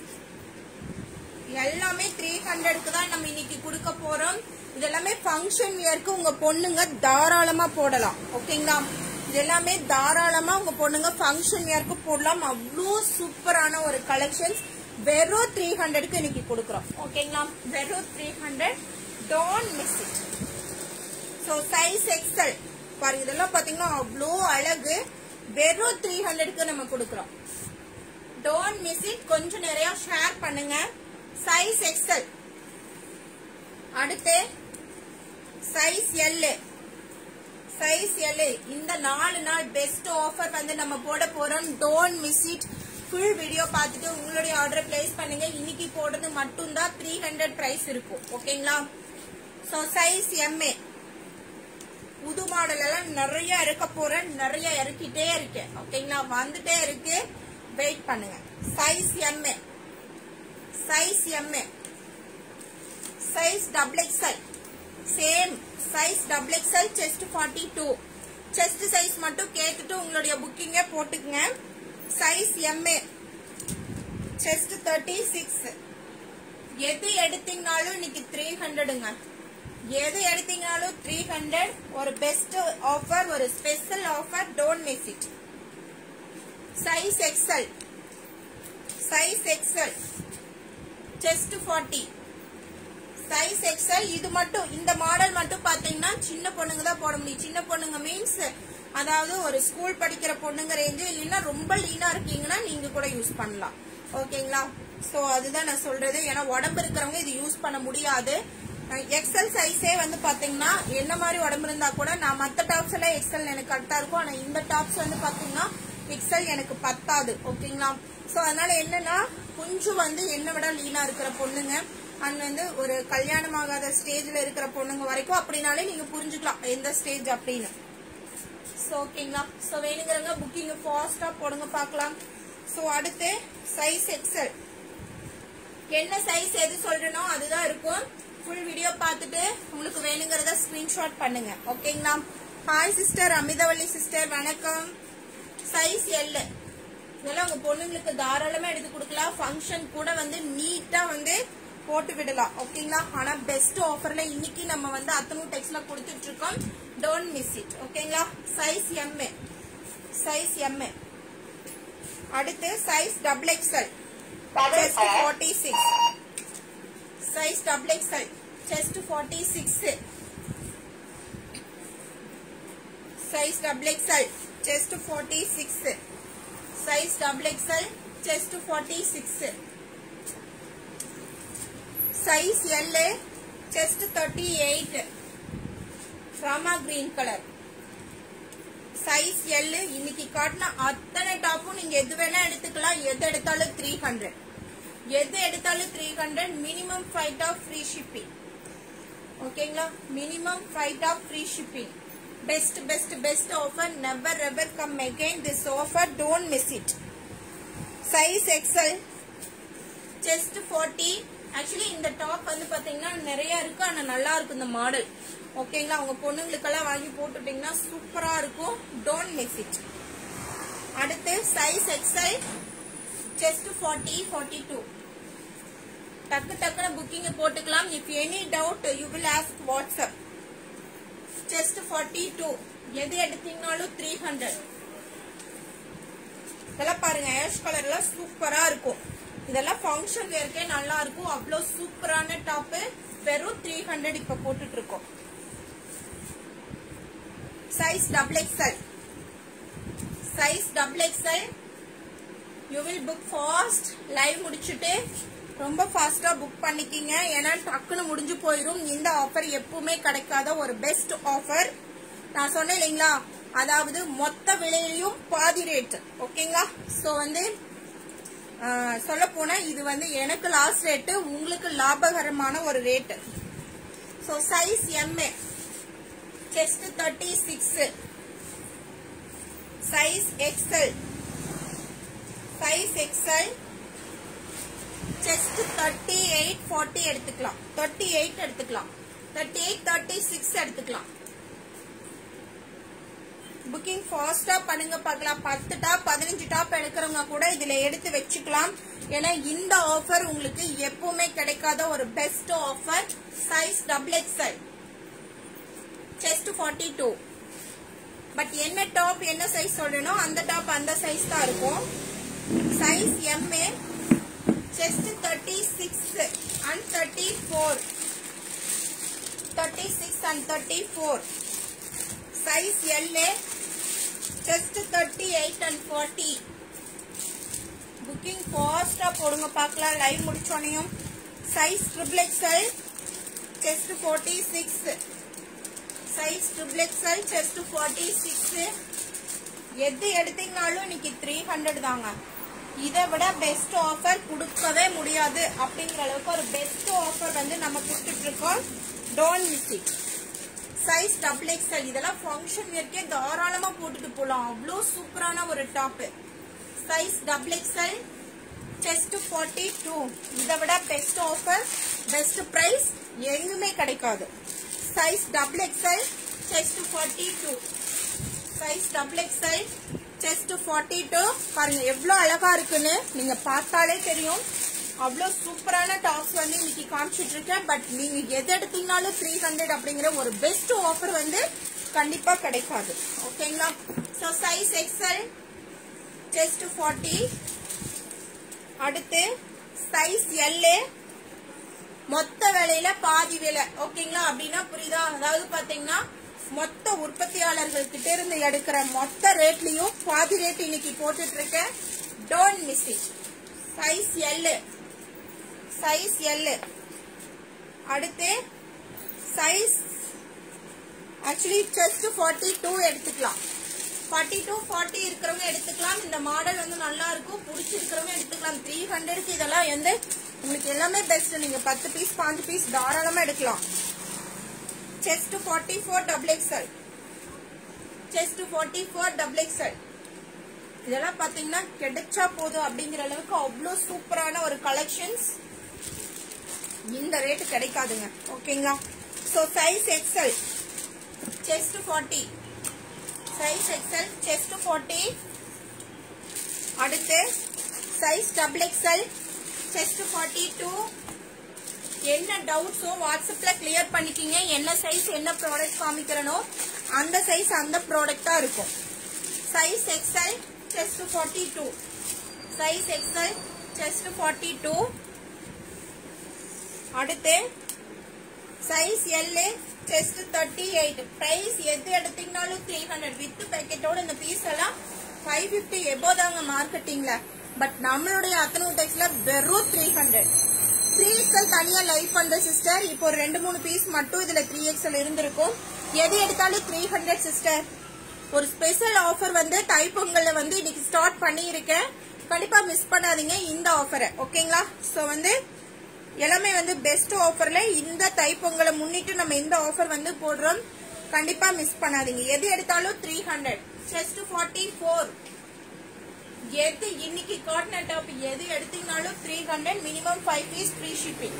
[SPEAKER 1] எல்லாமே த்ரீ ஹண்ட்ரட்க்கு தான் நம்ம இன்னைக்கு கொடுக்க போறோம். இதெல்லாமே ஃபங்க்ஷன் வியர்க்கு உங்க பொண்ணுங்க தாராளமா போடலாம். ஓகேங்களா, இது எல்லாமே தாராளமா உங்க பொண்ணுங்க ஃபங்க்ஷன் வியர்க்கு போடலாம். அவ்வளோ சூப்பரான ஒரு கலெக்ஷன்ஸ் வெறும் த்ரீ ஹண்ட்ரட்க்கு இன்னைக்கு கொடுக்குறோம். ஓகேங்களா, வெறும் three hundred. Don't miss it. So size XL பாருங்க, இதெல்லாம் பாத்தீங்கன்னா அவ்வளோ அழகு. வெறும் த்ரீ ஹண்ட்ரட்க்கு நம்ம கொடுக்குறோம். Don't miss it. கொஞ்சம் நிறைய ஷேர் பண்ணுங்க. Size XL. அடுத்து சைஸ் எல் சைஸ் எல். இந்த நாலு நாள் பெஸ்ட் ஆஃபர் வந்து நம்ம போட போறோம். Don't miss it. Full video பார்த்துட்டு உங்களுடைய ஆர்டர் பிளேஸ் பண்ணுங்க. இன்னைக்கு போடுறது மட்டும்தான் த்ரீ ஹண்ட்ரட் பிரைஸ் இருக்கும். ஓகேங்களா, சோ சைஸ் எம்ஏ. புது மாடல் எல்லாம் நிறைய இருக்க போறேன். நிறைய இறக்கிட்டே இருக்கேன். ஓகேங்களா, வந்துட்டே இருக்கு. வெயிட் பண்ணுங்க. Size M size M. Size double XL same size double XL chest forty two. Chest size மட்டும் கேட்டுட்டு உங்களுடைய புக்கிங்க போட்டுக்குங்க. Size MA chest thirty six. எது எடுத்தீங்கனாலும் இன்னைக்கு த்ரீ ஹண்ட்ரடுங்க. எது எடுத்தீங்கனாலும் த்ரீ ஹண்ட்ரட். ஒரு பெஸ்ட் ஆஃபர், ஒரு special offer. Don't miss it. Size XL size XL chest forty. Size XL. இது மட்டும் இந்த மாடல் மட்டும் பாத்தீங்கன்னா சின்ன பொண்ணுங்க தான் போட முடியும். சின்ன பொண்ணுங்க மீன்ஸ் அதாவது ஒரு ஸ்கூல் படிக்கிற பொண்ணுங்க ரேஞ்சு, இல்லைன்னா ரொம்ப லீனா இருக்கீங்கன்னா நீங்க கூட யூஸ் பண்ணலாம். ஓகேங்களா, சோ அதுதான் நான் சொல்றது. ஏன்னா உடம்பு இருக்கிறவங்க இது யூஸ் பண்ண முடியாது. எக்ஸ்எல் சைஸே வந்து பாத்தீங்கன்னா என்ன மாதிரி உடம்பு இருந்தா கூட, நான் மத்த டாப்ஸ் எல்லாம் எக்ஸ்எல் எனக்கு கரெக்டா இருக்கும். ஆனா இந்த டாப்ஸ் வந்து பாத்தீங்கன்னா எக்ஸ்எல் எனக்கு பத்தாது. ஓகேங்களா, சோ அதனால என்னன்னா கொஞ்சம் வந்து என்ன விட லீனா இருக்கிற பொண்ணுங்க அண்ட் வந்து ஒரு கல்யாணம் ஆகாத ஸ்டேஜ்ல இருக்கிற பொண்ணுங்க வரைக்கும் அப்படின்னாலே நீங்க புரிஞ்சுக்கலாம் எந்த ஸ்டேஜ் அப்படின்னு. சோ ஓகேங்களா, சோ வேணுங்கிறவங்க புக்கிங் ஃபாஸ்டா போடுங்க பார்க்கலாம். சோ அடுத்து சைஸ் எக்ஸ்எல். என்ன சைஸ் எது சொல்றனோ அதுதான் இருக்கும். ஃபுல் வீடியோ பார்த்துட்டு உங்களுக்கு வேணுங்கிறத ஸ்கிரீன்ஷாட் பண்ணுங்க. ஓகேங்களா. ஹாய் சிஸ்டர் அமிதவள்ளி சிஸ்டர், வணக்கம். Size L. இதெல்லாம் உங்க பொண்ணுங்களுக்கு தாராளமா எடுத்து கொடுக்கலாம். ஃபங்க்ஷன் கூட வந்து நீட்டா வந்து போட்டு விடலாம். ஓகேங்களா, ஆனா பெஸ்ட் ஆஃபர்ல இன்னைக்கு நம்ம வந்து அத்தனூ டெக்ஸ்ல கொடுத்துட்டு இருக்கோம். Don't miss it. ஓகேங்களா, சைஸ் எம்ஏ சைஸ் எம்ஏ. அடுத்து size double XL chest forty six. Size double XL chest forty six. Size double XL chest forty six. Size double XL chest forty six. Size L chest thirty eight. Rama green colour. Size L. இன்னைக்கு காட்டின அத்தனை டாப்பும் நீங்க எது வேணா எடுத்துக்கலாம். எது எடுத்தாலும் three hundred. எது எடுத்தாலும் three hundred, minimum five top free shipping. ஓகேங்களா, minimum five top free shipping. Best best best offer, never ever come again this offer, don't miss it. Size XL, chest forty. Actually இந்த top வந்து பாத்தீங்கன்னா நிறைய இருக்கு, ஆனா நல்லா இருக்கும் இந்த மாடல். ஓகேங்களா, உங்க பொண்ணுங்களுக்கெல்லாம் வாங்கி போட்டுட்டீங்கன்னா சூப்பரா இருக்கும், டோன்ட் மிஸ் இட். அடுத்து size XL, chest forty, forty two. டக்கு டக்குன புக்கிங் போட்டுக்கலாம். If any doubt you will ask WhatsApp. Chest forty two, எது எடுத்தீங்கனாலும் த்ரீ ஹண்ட்ரட். இதெல்லாம் பாருங்க, ஆஷ் கலர்ல சூப்பரா இருக்கும். இதெல்லாம் ஃபங்க்ஷன் வேர்க்கே நல்லா இருக்கும். அவ்வளோ சூப்பரான டாப், வெறும் த்ரீ ஹண்ட்ரட் இப்ப போட்டுட்டு இருக்கோம். Size double XL, size double XL. You will book fast. Live முடிச்சுட்டு ரொம்ப ஃபாஸ்டா புக் பண்ணிக்கிங்க, ஏன்னா டக்குன்னு முடிஞ்சு போயிடும். இந்த ஆஃபர் எப்பவுமே கிடைக்காத ஒரு பெஸ்ட் ஆஃபர். நான் சொன்னேன் இல்லைங்களா, அதாவது மொத்த விலையிலையும் பாதி ரேட். ஓகேங்களா, சோ வந்து சொல்ல போனா இது வந்து எனக்கு லாஸ்ட் ரேட்டு, உங்களுக்கு லாபகரமான ஒரு rate. So size MA, chest thirty six. Size XL, size XL, chest thirty eight, forty எடுத்துக்கலாம். தேர்ட்டி எயிட் எடுத்துக்கலாம், தேர்ட்டி எயிட், தேர்ட்டி சிக்ஸ் எடுத்துக்கலாம். புக்கிங் ஃபாஸ்டா பண்ணுங்க பார்க்கலாம். பத்து டாப் பதினஞ்சு டாப் எடுக்கிறவங்க கூட இதுல எடுத்து வச்சுக்கலாம். ஏன்னா இந்த ஆஃபர் உங்களுக்கு எப்பவுமே கிடைக்காத ஒரு best offer. Size double XL, chest forty two. But என்ன டாப் என்ன சைஸ் சொல்லணும், அந்த டாப் அந்த சைஸ் தான் இருக்கும். Size MA, chest thirty six and thirty four, thirty six and thirty four. Size எல்ஏ, chest thirty eight and forty. Booking ஃபாஸ்டா போடுங்க பார்க்கலாம், லைவ் முடிச்சோனையும். Size triple XL, chest forty six. Size triple XL, chest forty six. எது எடுத்தீங்கனாலும் இன்னைக்கு three hundred தாங்க. இதை விட பெஸ்ட் ஆஃபர் கொடுக்கவே முடியாது. அப்படிங்கிற அளவுக்கு ஒரு பெஸ்ட் ஆஃபர் வந்து நம்ம கொடுத்துட்டு இருக்கோம். Don't miss it. Size double XL, இதெல்லாம் ஃபங்க்ஷன் வேர்க்கே தாராளமா போட்டுட்டு போலாம். அவ்வளோ சூப்பரான ஒரு top. Size double XL, chest forty two. இதை விட பெஸ்ட் ஆஃபர், பெஸ்ட் பிரைஸ் எங்குமே கிடைக்காது. Size double XL, chest forty two. Size double XL, chest forty two. பாருங்க எவ்வளவு அழகா இருக்குன்னு நீங்க பார்த்தாலே தெரியும். அவ்வளவு சூப்பரான டாப்ஸ் வந்து இன்னைக்கு காமிச்சிட்டு இருக்கேன். பட் நீங்க எது எடுத்தீங்கனாலும் த்ரீ ஹண்ட்ரட் அப்படிங்கிற ஒரு பெஸ்ட் ஆஃபர் வந்து கண்டிப்பா கிடைக்காது. ஓகேங்களா, so size XL, chest forty. அடுத்து சைஸ் எல்ஏ, மொத்த விலையில பாதி விலை. ஓகேங்களா, அப்படின்னா புரியுதா? அதாவது பாத்தீங்கன்னா மொத்த உற்பத்தியாளர்கள் கிட்ட இருந்து எடுக்கிற மொத்த ரேட்லயும் பாதி ரேட் இன்னைக்கு போட்டுட்டு இருக்கேன். Don't miss it. Size L, size L. அடுத்து size actually chest forty two எடுத்துக்கலாம். ஃபார்ட்டி டூ ஃபார்ட்டி இருக்கிறவங்க எடுத்துக்கலாம். இந்த மாடல் வந்து நல்லா இருக்கும், பிடிச்சிருக்கிறவங்க எடுத்துக்கலாம். த்ரீ ஹண்ட்ரடுக்கு இதெல்லாம் வந்து உங்களுக்கு எல்லாமே பெஸ்ட். நீங்க பத்து பீஸ் பாஞ்சு பீஸ் தாராளமா எடுக்கலாம். Chest forty four double XL, chest forty four double XL. இதெல்லாம் பாத்தீங்கன்னா கிடைச்சா போதும் அப்படிங்கிற அளவுக்கு அவ்வளோ சூப்பரான ஒரு கலெக்ஷன்ஸ். இந்த ரேட்டு கிடைக்காதுங்க. ஓகேங்களா, so size XL, chest forty. Size XL, chest forty. அடுத்து size double XL, chest forty two. என்ன டவுட்ஸோ வாட்ஸ்அப்ல கிளியர் பண்ணிக்கிங்க. என்ன சைஸ் என்ன ப்ராடக்ட் காமிக்கிறனோ அந்த சைஸ் அந்த ப்ராடக்டா இருக்கும். Size XL, chest forty two. Size XL, chest forty two. அடுத்து size L, chest thirty eight. Price எது எடுத்தீங்கனாலும் த்ரீ ஹண்ட்ரட். வித் பேக்கெட்டோட இந்த பீஸ் எல்லாம் ஃபைவ் பிப்டி எபோ தாங்க மார்க்கெட்டிங்ல. பட் நம்மளுடைய அத்தனூ டெக்ஸ்ல வெறும் த்ரீ ஹண்ட்ரட். த்ரீ எக்ஸ்எல் தனியா லைவ் பண்ற சிஸ்டர். இப்போ ஒரு ரெண்டு மூணு பீஸ் மட்டும் இதுல த்ரீ எக்ஸ்எல் இருந்திருக்கும். எது எடுத்தாலும் த்ரீ ஹண்ட்ரட் சிஸ்டர். ஒரு ஸ்பெஷல் ஆஃபர் வந்து தைப்பொங்கல்ல வந்து இன்னைக்கு ஸ்டார்ட் பண்ணியிருக்கேன். கண்டிப்பா மிஸ் பண்ணாதீங்க இந்த ஆஃபரை. ஓகேங்களா? சோ வந்து எல்லாமே வந்து பெஸ்ட் ஆஃபர்ல இந்த தைப்பொங்கலை முன்னிட்டு நம்ம இந்த ஆஃபர் வந்து போடுறோம். கண்டிப்பா மிஸ் பண்ணாதீங்க. எது எடுத்தாலும் three hundred chest forty four. எது இன்னைக்கு காட்டன் டாப் எது எடுத்தீங்கனாலும் three hundred minimum five piece free shipping.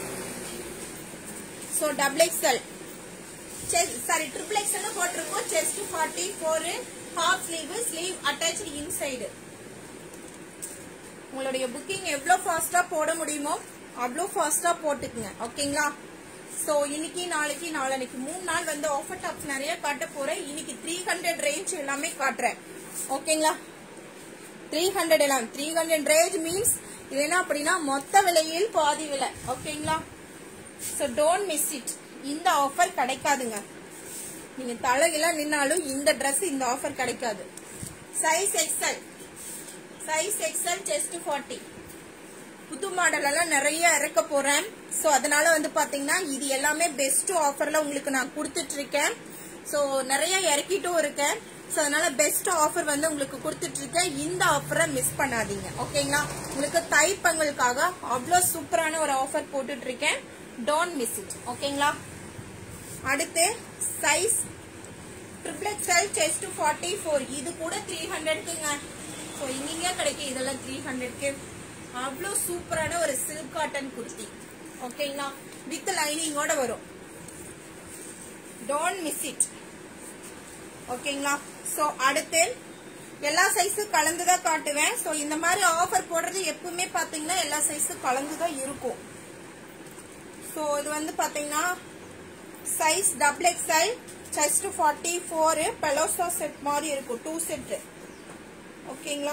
[SPEAKER 1] So double XL sorry triple XL போட்டிருக்கோம். Chest forty four, half sleeve, sleeve attached inside. உங்களுடைய புக்கிங் எவ்வளவு ஃபாஸ்டா போட முடியுமோ அவ்வளோ ஃபாஸ்டா போட்டுக்குங்க. ஓகேங்களா? சோ இன்னைக்கு நாளைக்கு நாளைக்கு மூணு நாள் வந்து ஆஃபர் டாப்ஸ் நிறைய காட்ட போறேன். இன்னைக்கு த்ரீ ஹண்ட்ரட் ரேஞ்ச் எல்லாமே காட்டுறேன். ஓகேங்களா? த்ரீ ஹண்ட்ரட் எல்லாம் த்ரீ ஹண்ட்ரட் ரேஞ்ச் மீன்ஸ் இது என்ன அப்படின்னா மொத்த விலையில் பாதி விலை. ஓகேங்களா? So don't miss it. இந்த ஆஃபர் கிடைக்காதுங்க. நீங்க தலைகெல்லாம் நின்னாலும் இந்த டிரெஸ் இந்த ஆஃபர் கிடைக்காது. Size XL size XL chest forty. புது மாடல் எல்லாம் நிறைய இறக்க போறேன். சோ அதனால வந்து பாத்தீங்கன்னா இது எல்லாமே பெஸ்ட் ஆஃபர்ல உங்களுக்கு நான் கொடுத்துட்டு இருக்கேன். சோ நிறைய இறக்கிட்டும் இருக்கேன். சோ அதனால பெஸ்ட் ஆஃபர் வந்து உங்களுக்கு கொடுத்துட்டு இருக்கேன். இந்த ஆஃபரை மிஸ் பண்ணாதீங்க. ஓகேங்களா? உங்களுக்கு தைப்பொங்கலுக்காக அவ்வளவு சூப்பரான ஒரு ஆஃபர் போட்டுட்டு இருக்கேன். Don't miss it. ஓகேங்களா? அடுத்து size triple XL chest forty four. இது கூட த்ரீ ஹண்ட்ரட்க்குங்க. சோ இங்க கிடைக்கும் இதெல்லாம் த்ரீ ஹண்ட்ரட்க்கு. அவ்வளோ சூப்பரான ஒரு சில்க் காட்டன் குர்த்தி. ஓகேங்களா? வித் லைனிங்கோட வரும். Don't miss it. ஓகேங்களா? சோ அடுத்து எல்லா சைஸும் கலந்துதான் காட்டுவேன். சோ இந்த மாதிரி ஆஃபர் போடுறது எப்பவுமே பாத்தீங்கன்னா எல்லா சைஸும் கலந்துதான் இருக்கும். சோ இது வந்து பாத்தீங்கன்னா size double XL chest forty four palazzo set மாதிரி இருக்கும். Two set. ஓகேங்களா?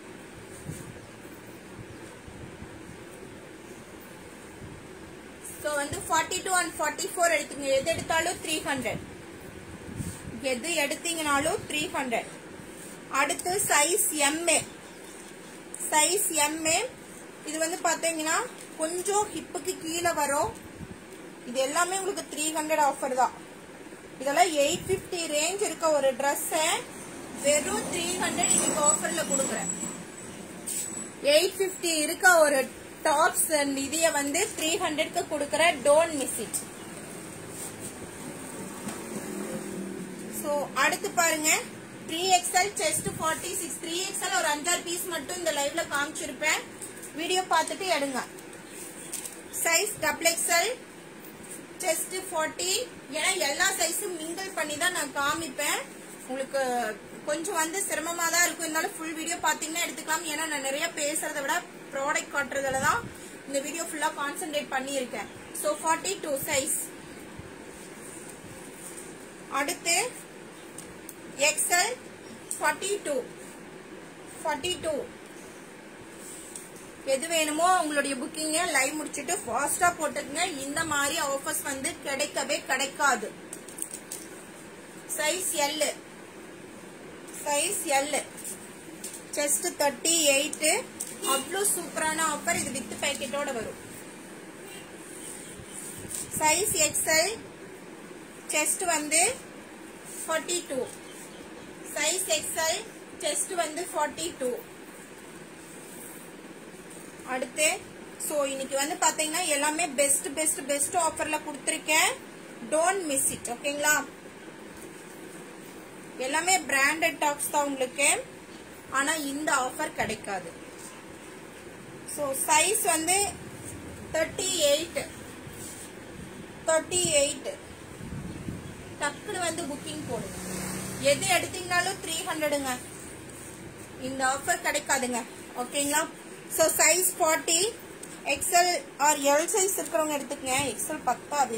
[SPEAKER 1] சோ வந்து forty two and forty four எடுத்துங்க. எது எடுத்தாலும் த்ரீ ஹண்ட்ரட். எது எடுத்தீங்கனாலும் த்ரீ ஹண்ட்ரட். அடுத்து சைஸ் எம். Size M. இது வந்து பாத்தீங்கன்னா கொஞ்சம் ஹிப்புக்கு கீழே வரும். இது எல்லாமே உங்களுக்கு த்ரீ ஹண்ட்ரட் ஆஃபர் தான். இதெல்லாம் எயிட் பிப்டி ரேஞ்ச் இருக்க ஒரு ட்ரெஸ் வெறும் த்ரீ ஹண்ட்ரட் இன்னைக்கு ஆஃபர்ல கொடுக்குறேன். எயிட் பிப்டி இருக்க ஒரு டாப்ஸ் அண்ட் இதைய வந்து த்ரீ ஹண்ட்ரட்க்கு கொடுக்குற. Don't miss it. சோ அடுத்து பாருங்க three XL chest forty six. Three XL ஒரு அஞ்சாறு பீஸ் மட்டும் இந்த லைவ்ல காமிச்சிருப்பேன். வீடியோ பார்த்துட்டு எடுங்க. Size double XL chest forty. ஏன்னா எல்லா சைஸும் மிங்கிள் பண்ணி தான் நான் காமிப்பேன். உங்களுக்கு கொஞ்சம் வந்து சிரமமா தான் இருக்கும். இருந்தாலும் ஃபுல் வீடியோ பாத்தீங்கன்னா எடுத்துக்கலாம். ஏன்னா நான் நிறைய பேசுறதை விட ப்ராடக்ட் காட்டுறதுல தான் இந்த வீடியோ ஃபுல்லா கான்சென்ட்ரேட் பண்ணி இருக்கேன். So forty two size. அடுத்து XL forty two. Forty two எது வேணுமோ உங்களுடைய புக்கிங்க லைவ் முடிச்சுட்டு ஃபாஸ்டா போட்டுக்குங்க. இந்த மாதிரி ஆஃபர்ஸ் வந்து கிடைக்கவே கிடைக்காது. Size L. Size L chest thirty eight. அவ்வளோ சூப்பரான ஆஃபர். இது வித் பேக்கெட்டோட வரும். சைஸ் எக்ஸ்எல் செஸ்ட் வந்து forty two. Size XL chest வந்து ஃபார்ட்டி டூ. அடுத்து சோ இன்னைக்கு வந்து பாத்தீங்கன்னா எல்லாமே பெஸ்ட் பெஸ்ட் பெஸ்ட் ஆஃபர்ல கொடுத்திருக்கேன். Don't miss it. ஓகேங்களா? எல்லாமே பிராண்டட் டாப்ஸ் தான் உங்களுக்கு. ஆனா இந்த ஆஃபர் கிடைக்காது. சோ சைஸ் வந்து தேர்ட்டி எயிட். தேர்ட்டி எயிட் டக்குனு வந்து புக்கிங் போடுங்க. எது எடுத்தீங்கனாலும் த்ரீ ஹண்ட்ரடுங்க. இந்த ஆஃபர் கிடைக்காதுங்க. ஓகேங்களா? So size forty. XL or L size இருக்கிறவங்க எடுத்துக்கங்க. எக்ஸ்எல் பத்தாது.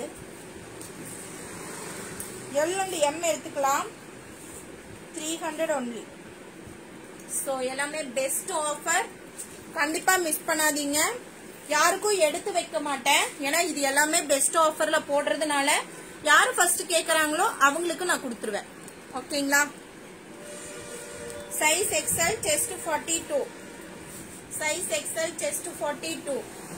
[SPEAKER 1] எல் அண்ட் எம் எடுத்துக்கலாம். Three hundred only. சோ எல்லாமே பெஸ்ட் ஆஃபர். கண்டிப்பா மிஸ் பண்ணாதீங்க. யாருக்கும் எடுத்து வைக்க மாட்டேன். ஏன்னா இது எல்லாமே பெஸ்ட் ஆஃபர்ல போடுறதுனால யாரு ஃபர்ஸ்ட் கேக்குறாங்களோ அவங்களுக்கு நான் கொடுத்துருவேன். ஓகேங்களா? Size XL chest forty two. Size XL chest forty two.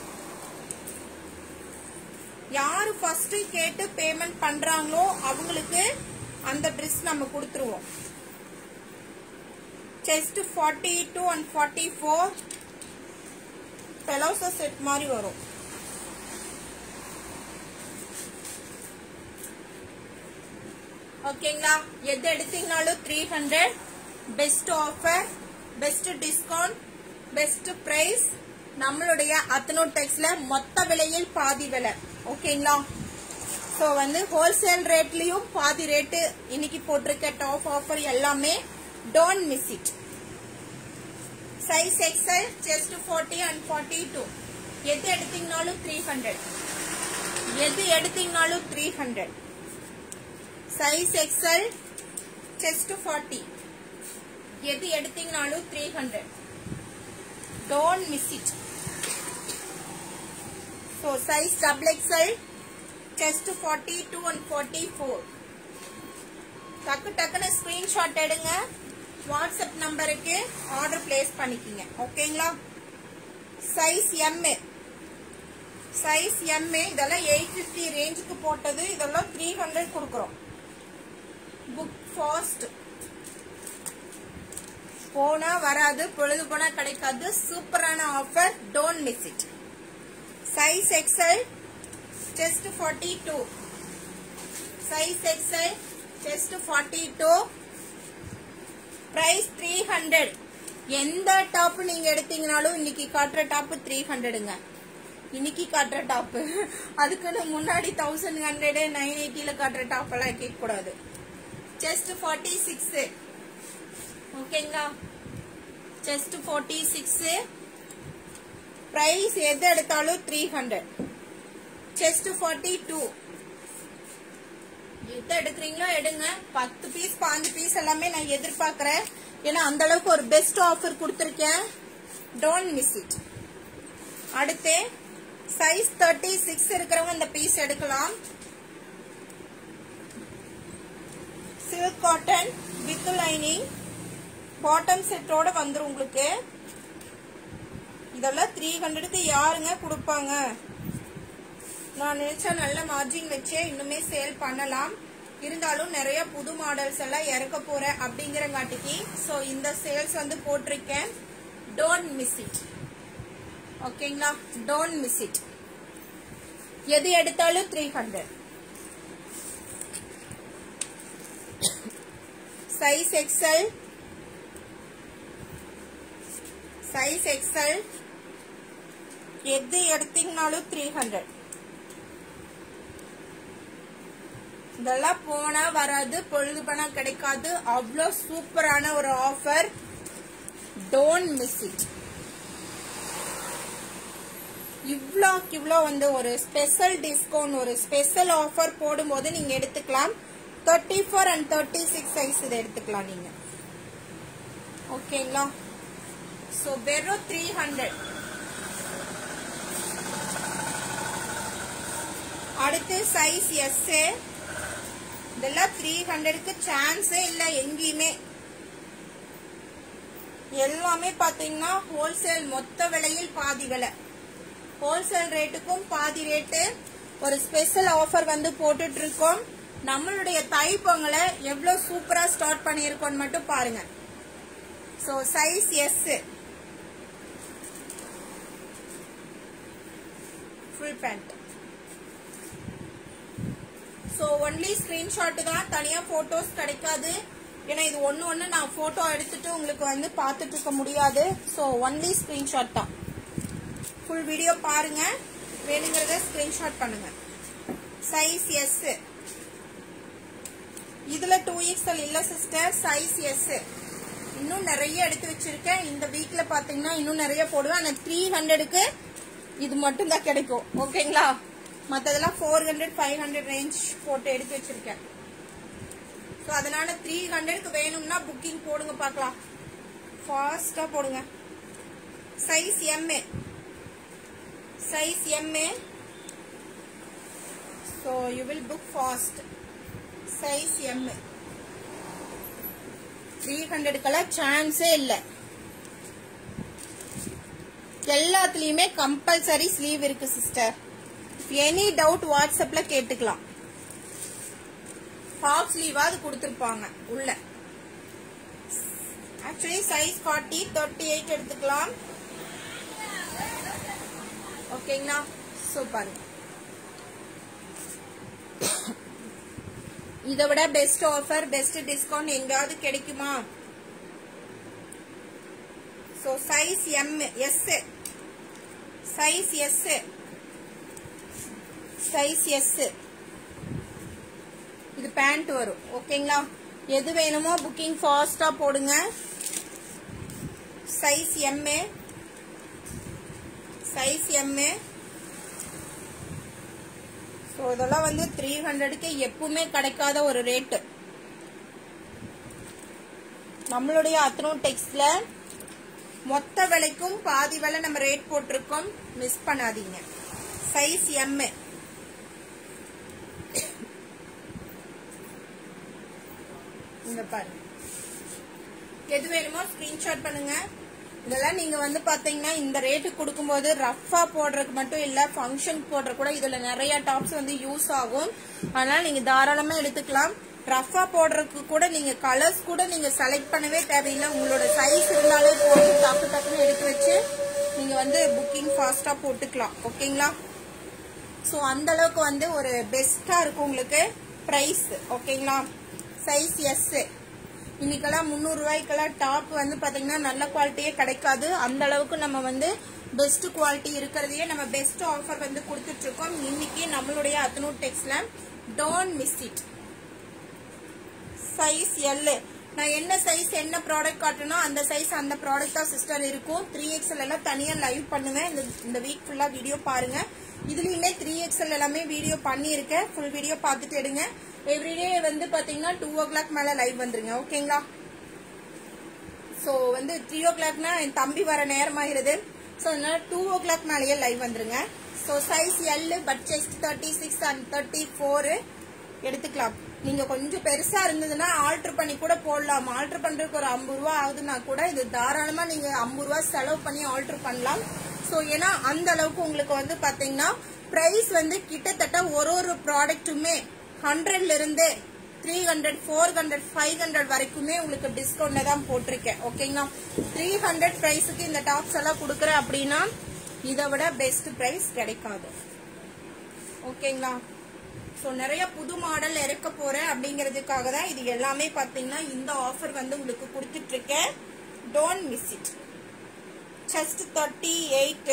[SPEAKER 1] யாரு ஃபர்ஸ்ட் கேட்டு பேமெண்ட் பண்றாங்களோ அவங்களுக்கு அந்த ட்ரெஸ் நம்ம கொடுத்துருவோம். Chest forty two and forty four palazzo set மாதிரி வரும். ஓகேங்களா, எது எடுத்தீங்கனாலும் three hundred. Best offer, best discount, best price. நம்மளுடைய அத்தனோடெக்ஸ்ல மொத்த விலையில் பாதி விலை. ஓகேங்களா, சோ வந்து ஹோல்சேல் ரேட்லயும் பாதி ரேட்டு இன்னைக்கு போட்டிருக்க டாப் ஆஃபர் எல்லாமே. Don't miss it. Size XL, chest forty and forty two. எது எடுத்தீங்கனாலும் த்ரீ ஹண்ட்ரட். எது எடுத்தீங்கனாலும் three hundred. Size XL, chest forty. எது எடுத்தீங்கனாலும் three hundred. Don't miss it. So size double XL, chest forty two and forty four. டக்கு டக்குன்னு screenshot எடுங்க, WhatsApp நம்பருக்கு ஆர்டர் பிளேஸ் பண்ணிக்கிங்க. ஓகேங்களா, சைஸ் எம். சைஸ் எம் இதெல்லாம் எயிட் பிப்டி ரேஞ்சுக்கு போட்டது. இதெல்லாம் த்ரீ ஹண்ட்ரட் கொடுக்குறோம். Book fast. போனா வராது, பொழுது போனா கிடைக்காது. சூப்பரான offer. Don't miss it. Size XL, chest forty two. Size XL, chest forty two. Price three hundred. எந்த டாப் நீங்க எடுத்தீங்கனாலும் இன்னைக்கு காட்டுற டாப் த்ரீ ஹண்ட்ரடுங்க. இன்னைக்கு காட்டுற டாப். அதுக்குன்னு முன்னாடி தௌசண்ட் ஹண்ட்ரட் நைன் எயிட்டில காட்டுற டாப் எல்லாம் கேட்க கூடாது. Chest forty six. ஓகேங்களா, செஸ்ட் ஃபார்ட்டி சிக்ஸ். பிரைஸ் எது எடுத்தாலும் three hundred. Chest forty two. எது எடுக்கிறீங்களோ எடுங்க. பத்து பீஸ் பாஞ்சு பீஸ் எல்லாமே நான் எதிர்பார்க்கிறேன். ஏன்னா அந்த அளவுக்கு ஒரு பெஸ்ட் ஆஃபர் கொடுத்திருக்கேன். Don't miss it. அடுத்து சைஸ் தேர்ட்டி சிக்ஸ் இருக்கிறவங்க இந்த பீஸ் எடுக்கலாம். Silk cotton with lining, bottom செட்டோட வந்துரும் உங்களுக்கு. இதெல்லாம் த்ரீ ஹண்ட்ரடுக்கு யாருங்க கொடுப்பாங்க? நான் நினைச்சா நல்ல மார்ஜின் வச்சே இன்னுமே சேல் பண்ணலாம். இருந்தாலும் நிறைய புது மாடல்ஸ் எல்லாம் இறக்க போறேன் அப்படிங்கிறங்காட்டிக்கு சோ இந்த சேல்ஸ் வந்து போட்டிருக்கேன். Don't miss it. ஓகேங்களா, டோன்ட் மிஸ் இட். எது எடுத்தாலும் three hundred. Size XL, size XL. எது எடுத்தீங்கனாலும் த்ரீ ஹண்ட்ரட். இதெல்லாம் போனா வராது, பொழுது பணா கிடைக்காது. அவ்வளோ சூப்பரான ஒரு ஆஃபர். Don't miss it. இவ்வளோக்கு இவ்வளோ வந்து ஒரு ஸ்பெஷல் டிஸ்கவுண்ட், ஒரு ஸ்பெஷல் ஆஃபர் போடும்போது நீங்க எடுத்துக்கலாம். Thirty four and thirty six size இதை எடுத்துக்கலாம் நீங்க. ஓகேங்களா, சோ வெறும் த்ரீ ஹண்ட்ரட். அடுத்து சைஸ் எஸ். இதெல்லாம் த்ரீ ஹண்ட்ரடுக்கு சான்ஸே இல்லை எங்கேயுமே. எல்லாமே பாத்தீங்கன்னா ஹோல்சேல் மொத்த விலையில் பாதி விலை. ஹோல்சேல் ரேட்டுக்கும் பாதி ரேட்டு ஒரு ஸ்பெஷல் ஆஃபர் வந்து போட்டுட்டு இருக்கோம். நம்மளுடைய தைப்பொங்கலை எவ்வளவு சூப்பரா ஸ்டார்ட் பண்ணியிருக்கோம் மட்டும் பாருங்க. So size S, full pant. So only screenshot தான், தனியா போட்டோஸ் கிடைக்காது. ஏன்னா இது ஒன்னு ஒன்னு நான் போட்டோ எடுத்துட்டு உங்களுக்கு வந்து பாத்துட்டு இருக்க முடியாது. சோ ஒன்லி ஸ்கிரீன்ஷாட் தான். ஃபுல் வீடியோ பாருங்க, வேணுங்கிறத ஸ்கிரீன்ஷாட் பண்ணுங்க. Size S. இதுல டூ எக்ஸ்எல் இல்ல சிஸ்டர், சைஸ் எஸ். இன்னும் நிறைய எடுத்து வச்சிருக்கேன். இந்த வீக்ல பாத்தீங்கன்னா இன்னும் நிறைய போடுவேன். ஆனா த்ரீ ஹண்ட்ரடுக்கு இது மட்டும் தான் கிடைக்கும். ஓகேங்களா, மத்ததெல்லாம் four hundred five hundred range போட்டு எடுத்து வச்சிருக்கேன். சோ அதனால த்ரீ ஹண்ட்ரடுக்கு வேணும்னா புக்கிங் போடுங்க, பார்க்கலாம். ஃபாஸ்டா போடுங்க. Size M. Size M. So you will book fast. Size M. Three ஹண்ட்ரடுக்கெல்லாம் சான்ஸே இல்லை. எல்லாத்துலயுமே கம்பல்சரி ஸ்லீவ் இருக்கு சிஸ்டர். எனி டவுட் வாட்ஸ்அப்ல கேட்டுக்கலாம். ஹாஃப் ஸ்லீவாவது கொடுத்திருப்பாங்க உள்ள. Actually size forty thirty eight எடுத்துக்கலாம். ஓகேங்களா? சூப்பர். இதை விட பெஸ்ட் ஆஃபர் பெஸ்ட் டிஸ்கவுண்ட் எங்காவது கிடைக்குமா? So size M S size S size S இது பேண்ட் வரும். ஓகேங்களா? எது வேணுமோ புக்கிங் ஃபாஸ்டா போடுங்க. Size M size M. So இதெல்லாம் வந்து த்ரீ ஹண்ட்ரடுக்கு எப்பவுமே கிடைக்காத ஒரு ரேட்டு. நம்மளுடைய அத்னூன் டெக்ஸ்ட்ல மொத்த விலைக்கும் பாதி விலை நம்ம ரேட் போட்டிருக்கோம், மிஸ் பண்ணாதீங்க. Size M. இந்த பாருங்க, எது வேணுமோ ஸ்கிரீன்ஷாட் பண்ணுங்க. இதெல்லாம் நீங்க வந்து பாத்தீங்கன்னா இந்த ரேட்டு கொடுக்கும்போது ரஃபா போடுறதுக்கு மட்டும் இல்ல, ஃபங்க்ஷன் போடுற கூட இதுல நிறைய டாப்ஸ் வந்து யூஸ் ஆகும். அதனால நீங்க தாராளமா எடுத்துக்கலாம். ரஃபா போடுறதுக்கு கூட நீங்க கலர்ஸ் கூட நீங்க செலக்ட் பண்ணவே தேவையில்லை. உங்களோட சைஸ் இருந்தாலே போட்டு டக்கு டக்குன்னு எடுத்து வச்சு நீங்க வந்து புக்கிங் ஃபாஸ்டா போட்டுக்கலாம். ஓகேங்களா? சோ அந்த அளவுக்கு வந்து ஒரு பெஸ்டா இருக்கும் உங்களுக்கு பிரைஸ். ஓகேங்களா? Size S. இன்னைக்கெல்லாம் முந்நூறு ரூபாய்க்கெல்லாம் டாப் வந்து பாத்தீங்கன்னா நல்ல குவாலிட்டியே கிடைக்காது. அந்த அளவுக்கு நம்ம வந்து பெஸ்ட் குவாலிட்டி இருக்கிறதையே நம்ம பெஸ்ட் ஆஃபர் வந்து கொடுத்துட்டு இருக்கோம். இன்னைக்கு நம்மளுடைய அத்னூன் டெக்ஸ்ட்ல don't miss it. Size L. நான் என்ன சைஸ் என்ன ப்ராடக்ட் காட்டணும் அந்த சைஸ் அந்த ப்ராடக்ட் தான் சிஸ்டர் இருக்கும். த்ரீ எக்ஸ்எல் எல்லாம் தனியா லைவ் பண்ணுவேன். இந்த வீக் ஃபுல்லா வீடியோ பாருங்க. இதுலயுமே த்ரீ எக்ஸ்எல் எல்லாமே வீடியோ பண்ணிருக்கேன். ஃபுல் வீடியோ பார்த்துட்டு எடுங்க. எவ்ரிடே வந்து பாத்தீங்கன்னா டூ ஓ கிளாக் மேல லைவ் வந்துருங்க. ஓகேங்களா? சோ வந்து த்ரீ ஓ கிளாக்னா என் தம்பி வர நேரம் ஆயிருது. சோ அதனால டூ ஓ கிளாக் மேலேயே லைவ் வந்துருங்க. So size L but chest thirty six and thirty four எடுத்துக்கலாம். நீங்க கொஞ்சம் பெருசா இருந்ததுன்னா ஆல்டர் பண்ணி கூட போடலாம். ஆல்டர் பண்றதுக்கு ஒரு ஐம்பது ரூபா ஆகுதுன்னா கூட இது தாராளமா நீங்க ஐம்பது ரூபா செலவு பண்ணி ஆல்டர் பண்ணலாம். சோ ஏன்னா அந்த அளவுக்கு உங்களுக்கு வந்து பாத்தீங்கன்னா பிரைஸ் வந்து கிட்டத்தட்ட ஒரு ஒரு ப்ராடக்ட்டுமே ஹண்ட்ரட்ல இருந்து three hundred four hundred five hundred வரைக்குமே உங்களுக்கு டிஸ்கவுண்ட்ல தான் போட்டிருக்கேன். ஓகேங்களா? த்ரீ ஹண்ட்ரட் பிரைஸுக்கு இந்த டாப்ஸ் எல்லாம் கொடுக்குறேன் அப்படின்னா இதை விட பெஸ்ட் பிரைஸ் கிடைக்காது. ஓகேங்களா? சோ நிறைய புது மாடல் இறக்க போறேன் அப்படிங்கறதுக்காக தான் இது எல்லாமே பாத்தீங்கன்னா இந்த ஆஃபர் வந்து உங்களுக்கு கொடுத்துட்டு இருக்கேன். Don't miss it. Just thirty eight.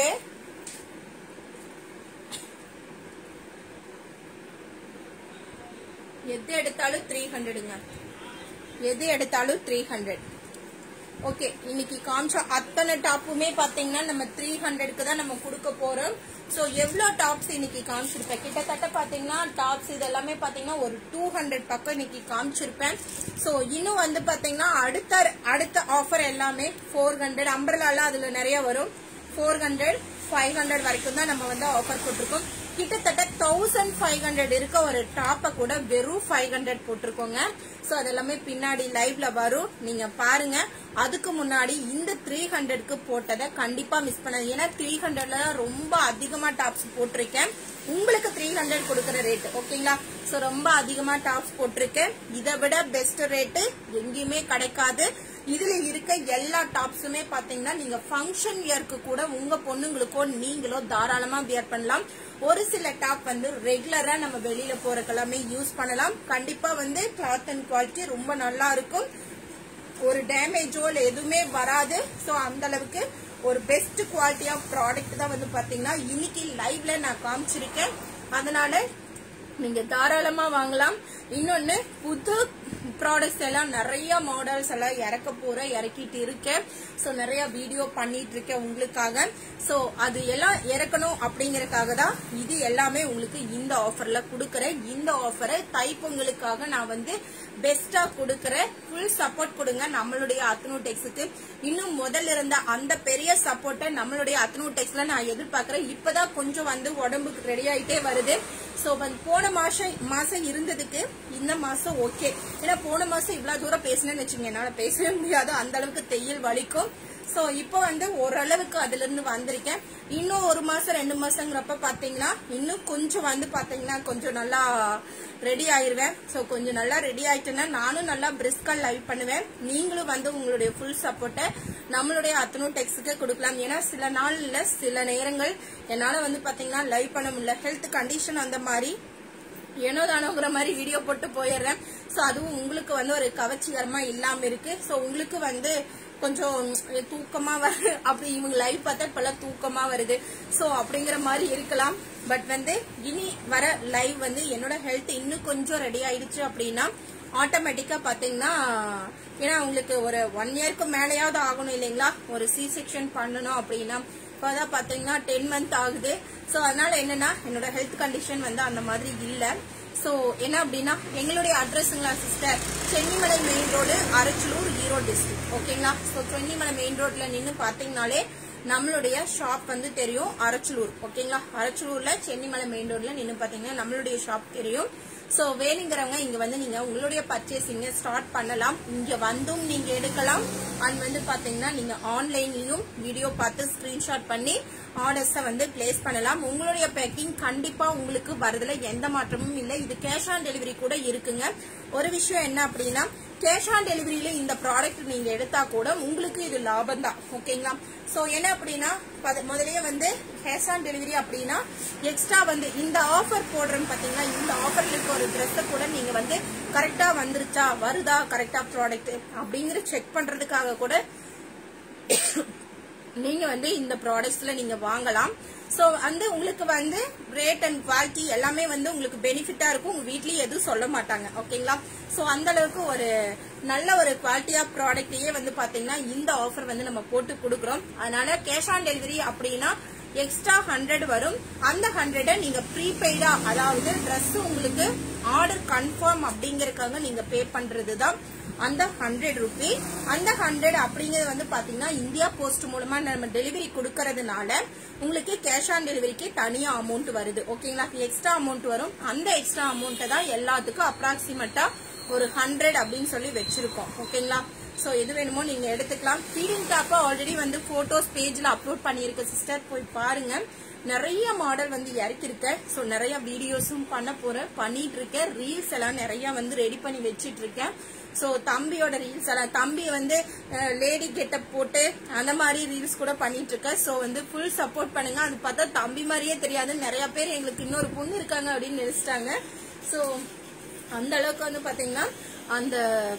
[SPEAKER 1] எது எடுத்தாலும் த்ரீ ஹண்ட்ரடுங்க. எது எடுத்தாலும் த்ரீ ஹண்ட்ரட். ஓகே, இன்னைக்கு காமிச்ச அத்தனை டாப்புமே பாத்தீங்கன்னா நம்ம த்ரீ ஹண்ட்ரடுக்கு தான் நம்ம கொடுக்க போறோம். சோ எவ்வளவு டாப்ஸ் இன்னைக்கு காமிச்சிருப்பேன் கிட்டத்தட்ட பாத்தீங்கன்னா டாப்ஸ் இது எல்லாமே பாத்தீங்கன்னா ஒரு டூ ஹண்ட்ரட் பக்கம் இன்னைக்கு காமிச்சிருப்பேன். சோ இன்னும் வந்து பாத்தீங்கன்னா அடுத்த அடுத்த ஆஃபர் எல்லாமே ஃபோர் ஹண்ட்ரட் அம்பர்லால அதுல நிறைய வரும். ஃபோர் ஹண்ட்ரட் ஃபைவ் ஹண்ட்ரட் வரைக்கும் தான் நம்ம வந்து ஆஃபர் போட்டிருக்கோம். கிட்டத்தட்ட தௌசண்ட் ஃபைவ் ஹண்ட்ரட் இருக்க ஒரு டாப்பை கூட வெறும் ஃபைவ் ஹண்ட்ரட் போட்டிருக்கோங்க. சோ அதெல்லாமே பின்னாடி லைவ்ல வரும், நீங்க பாருங்க. அதுக்கு முன்னாடி இந்த த்ரீ ஹண்ட்ரட்க்கு போட்டதை கண்டிப்பா மிஸ் பண்ண. ஏன்னா த்ரீ ஹண்ட்ரட்ல ரொம்ப அதிகமா டாப்ஸ் போட்டிருக்கேன். உங்களுக்கு த்ரீ ஹண்ட்ரட் கொடுக்கற ரேட். ஓகேங்களா? சோ ரொம்ப அதிகமா டாப்ஸ் போட்டிருக்கேன். இதை விட பெஸ்ட் ரேட்டு எங்கேயுமே கிடைக்காது. இதுல இருக்க எல்லா டாப்ஸுமே பாத்தீங்கன்னா நீங்க ஃபங்க்ஷன் வியர்க்கு கூட உங்க பொண்ணுங்களுக்கோ நீங்களோ தாராளமா வியர் பண்ணலாம். ஒரு சில டாப் வந்து ரெகுலரா நம்ம வெளியில போறதுக்கெல்லாமே யூஸ் பண்ணலாம். கண்டிப்பா வந்து கிளாத் அண்ட் குவாலிட்டி ரொம்ப நல்லா இருக்கும். ஒரு டேமேஜோ இல்ல எதுவுமே வராது. சோ அந்த அளவுக்கு ஒரு பெஸ்ட் குவாலிட்டி ஆஃப் ப்ராடக்ட் தான் வந்து பாத்தீங்கன்னா இன்னைக்கு லைவ்ல நான் காமிச்சிருக்கேன். அதனால நீங்க தாராளமா வாங்கலாம். இன்னொன்னு புது ப்ராடக்ட்ஸ் எல்லாம் நிறைய மாடல்ஸ் எல்லாம் இறக்க போற இறக்கிட்டு இருக்கேன். சோ நிறைய வீடியோ பண்ணிட்டு இருக்கேன் உங்களுக்காக. சோ அது எல்லாம் இறக்கணும் அப்படிங்கறதுக்காக தான் இது எல்லாமே உங்களுக்கு இந்த ஆஃபர்ல கொடுக்கறேன். இந்த ஆஃபரை தைப்பொங்கலுக்காக நான் வந்து பெஸ்டா கொடுக்கறேன். ஃபுல் சப்போர்ட் கொடுங்க நம்மளுடைய அத்னூன் டெக்ஸ்க்கு. இன்னும் முதல்ல இருந்த அந்த பெரிய சப்போர்ட்டை நம்மளுடைய அத்னூன் டெக்ஸ்ல நான் எதிர்பார்க்கறேன். இப்பதான் கொஞ்சம் வந்து உடம்புக்கு ரெடி ஆயிட்டே வருது. சோ போன மாசம் மாசம் இருந்ததுக்கு இந்த மாசம் ஓகே. ஏன்னா போன மாசம் இவ்வளவு தூரம் பேசினேன்னு வச்சுங்க, என்னால பேசவே முடியாது, அந்த அளவுக்கு தையல் வலிக்கும். சோ இப்போ வந்து ஓரளவுக்கு அதுல இருந்து வந்திருக்கேன். இன்னும் ஒரு மாசம் ரெண்டு மாசங்கிறப்ப பாத்தீங்கன்னா இன்னும் கொஞ்சம் வந்து பாத்தீங்கன்னா கொஞ்சம் நல்லா ரெடி ஆயிருவேன். சோ கொஞ்சம் நல்லா ரெடி ஆயிட்டேன்னா நானும் நல்லா பிரிஸ்கா லைவ் பண்ணுவேன். நீங்களும் வந்து உங்களுடைய ஃபுல் சப்போர்ட்டை நம்மளுடைய அத்தனு டெக்ஸ்க்கு கொடுக்கலாம். ஏன்னா சில நாள்ல சில நேரங்கள் என்னால வந்து பாத்தீங்கன்னா லைவ் பண்ண முடியல, ஹெல்த் கண்டிஷன் அந்த மாதிரி ஏனோ தானோங்கிற மாதிரி வீடியோ போட்டு போயிடுறேன். சோ அதுவும் உங்களுக்கு வந்து ஒரு கவர்ச்சிகரமா இல்லாம இருக்கு. சோ உங்களுக்கு வந்து கொஞ்சம் தூக்கமா வருது, அப்படி இவங்க லைவ் பார்த்தா இப்பெல்லாம் தூக்கமா வருது. சோ அப்படிங்கிற மாதிரி இருக்கலாம். பட் வந்து இனி வர லைவ் வந்து என்னோட ஹெல்த் இன்னும் கொஞ்சம் ரெடி ஆயிடுச்சு அப்படின்னா ஆட்டோமேட்டிக்கா பாத்தீங்கன்னா, ஏன்னா உங்களுக்கு ஒரு ஒன் இயருக்கு மேலேயாவது ஆகணும் இல்லைங்களா ஒரு சி செக்ஷன் பண்ணணும் அப்படின்னா. இப்பதான் பாத்தீங்கன்னா டென் மந்த் ஆகுது. சோ அதனால என்னன்னா என்னோட ஹெல்த் கண்டிஷன் வந்து அந்த மாதிரி இல்ல. சோ என்ன அப்படின்னா எங்களுடைய அட்ரஸ்ங்களா sister, Chennimalai main road, Arachalur, Erode district. ஓகேங்களா. சோ சென்னிமலை மெயின் ரோட்ல நின்று பாத்தீங்கன்னாலே நம்மளுடைய ஷாப் வந்து தெரியும், அரச்சலூர். ஓகேங்களா. அரச்சலூர்ல சென்னிமலை மெயின் ரோட்ல நின்று பாத்தீங்கன்னா நம்மளுடைய ஷாப் தெரியும். சோ வேணுங்கிறவங்க இங்க வந்து நீங்க உங்களுடைய பர்ச்சேசிங்க ஸ்டார்ட் பண்ணலாம். இங்க வந்தும் நீங்க எடுக்கலாம். அண்ட் வந்து பாத்தீங்கன்னா நீங்க ஆன்லைன்லயும் வீடியோ பார்த்து ஸ்கிரீன்ஷாட் பண்ணி ஆர்டர்ஸ் வந்து பிளேஸ் பண்ணலாம். உங்களுடைய பேக்கிங் கண்டிப்பா உங்களுக்கு வரதுல எந்த மாற்றமும் இல்லை. இது கேஷ் ஆன் டெலிவரி கூட இருக்குங்க. ஒரு விஷயம் என்ன அப்படின்னா கேஷ் ஆன் டெலிவரியில இந்த ப்ராடக்ட் நீங்க எடுத்தா கூட உங்களுக்கு இது லாபம் தான். ஓகேங்களா. சோ என்ன அப்படின்னா முதலே வந்து கேஷ் ஆன் டெலிவரி அப்படின்னா எக்ஸ்ட்ரா வந்து இந்த ஆஃபர் போடுறேன்னு பாத்தீங்கன்னா இந்த ஆஃபர்ல இருக்க ஒரு ட்ரெஸ் கூட நீங்க வந்து கரெக்டா வந்துருச்சா வருதா கரெக்டா ப்ராடக்ட் அப்படிங்கிற செக் பண்றதுக்காக கூட நீங்க வந்து இந்த ப்ராடக்ட்ஸ்ல நீங்க வாங்கலாம். சோ வந்து உங்களுக்கு வந்து ரேட் அண்ட் குவாலிட்டி எல்லாமே வந்து உங்களுக்கு பெனிஃபிட்டா இருக்கும். உங்க வீட்லயே எதுவும் சொல்ல மாட்டாங்க. ஓகேங்களா. சோ அந்த அளவுக்கு ஒரு நல்ல ஒரு குவாலிட்டி ஆஃப் ப்ராடக்ட்லயே வந்து பாத்தீங்கன்னா இந்த ஆஃபர் வந்து நம்ம போட்டு கொடுக்குறோம். அதனால கேஷ் ஆன் டெலிவரி அப்படின்னா எக்ஸ்ட்ரா ஹண்ட்ரட் வரும். அந்த ஹண்ட்ரட நீங்க ப்ரீபெய்டா, அதாவது ட்ரெஸ் உங்களுக்கு ஆர்டர் கன்ஃபார்ம் அப்படிங்கறதுக்காக நீங்க பே பண்றதுதான் அந்த ஹண்ட்ரட் ருபி. அந்த ஹண்ட்ரட் அப்படிங்கறது வந்து பாத்தீங்கன்னா இந்தியா போஸ்ட் மூலமா நம்ம டெலிவரி கொடுக்கறதுனால உங்களுக்கு கேஷ் ஆன் டெலிவரிக்கு தனியா அமௌண்ட் வருது. ஓகேங்களா. எக்ஸ்ட்ரா அமௌண்ட் வரும். அந்த எக்ஸ்ட்ரா அமௌண்ட் தான் எல்லாத்துக்கும் அப்ராக்சிமேட்டா ஒரு ஹண்ட்ரட் அப்படின்னு சொல்லி வச்சிருக்கோம். ஓகேங்களா. சோ எது வேணுமோ நீங்க எடுத்துக்கலாம். ஃபீடிங் டாப்பா ஆல்ரெடி வந்து போட்டோஸ் பேஜ்ல அப்லோட் பண்ணிருக்க சிஸ்டர், போய் பாருங்க. நிறைய மாடல் வந்து இறக்கிருக்கேன். சோ நிறைய வீடியோஸும் பண்ண போறேன், பண்ணிட்டு இருக்கேன். ரீல்ஸ் எல்லாம் நிறைய வந்து ரெடி பண்ணி வச்சிட்டு இருக்கேன். சோ தம்பியோட ரீல்ஸ் எல்லாம், தம்பி வந்து லேடி கெட்டப் போட்டு அந்த மாதிரி ரீல்ஸ் கூட பண்ணிட்டு இருக்கேன். சோ வந்து ஃபுல் சப்போர்ட் பண்ணுங்க. அது பார்த்தா தம்பி மாதிரியே தெரியாது, நிறைய பேர் எங்களுக்கு இன்னொரு பொண்ணு இருக்காங்க அப்படின்னு நினைச்சிட்டாங்க. சோ அந்த அளவுக்கு வந்து பாத்தீங்கன்னா அந்த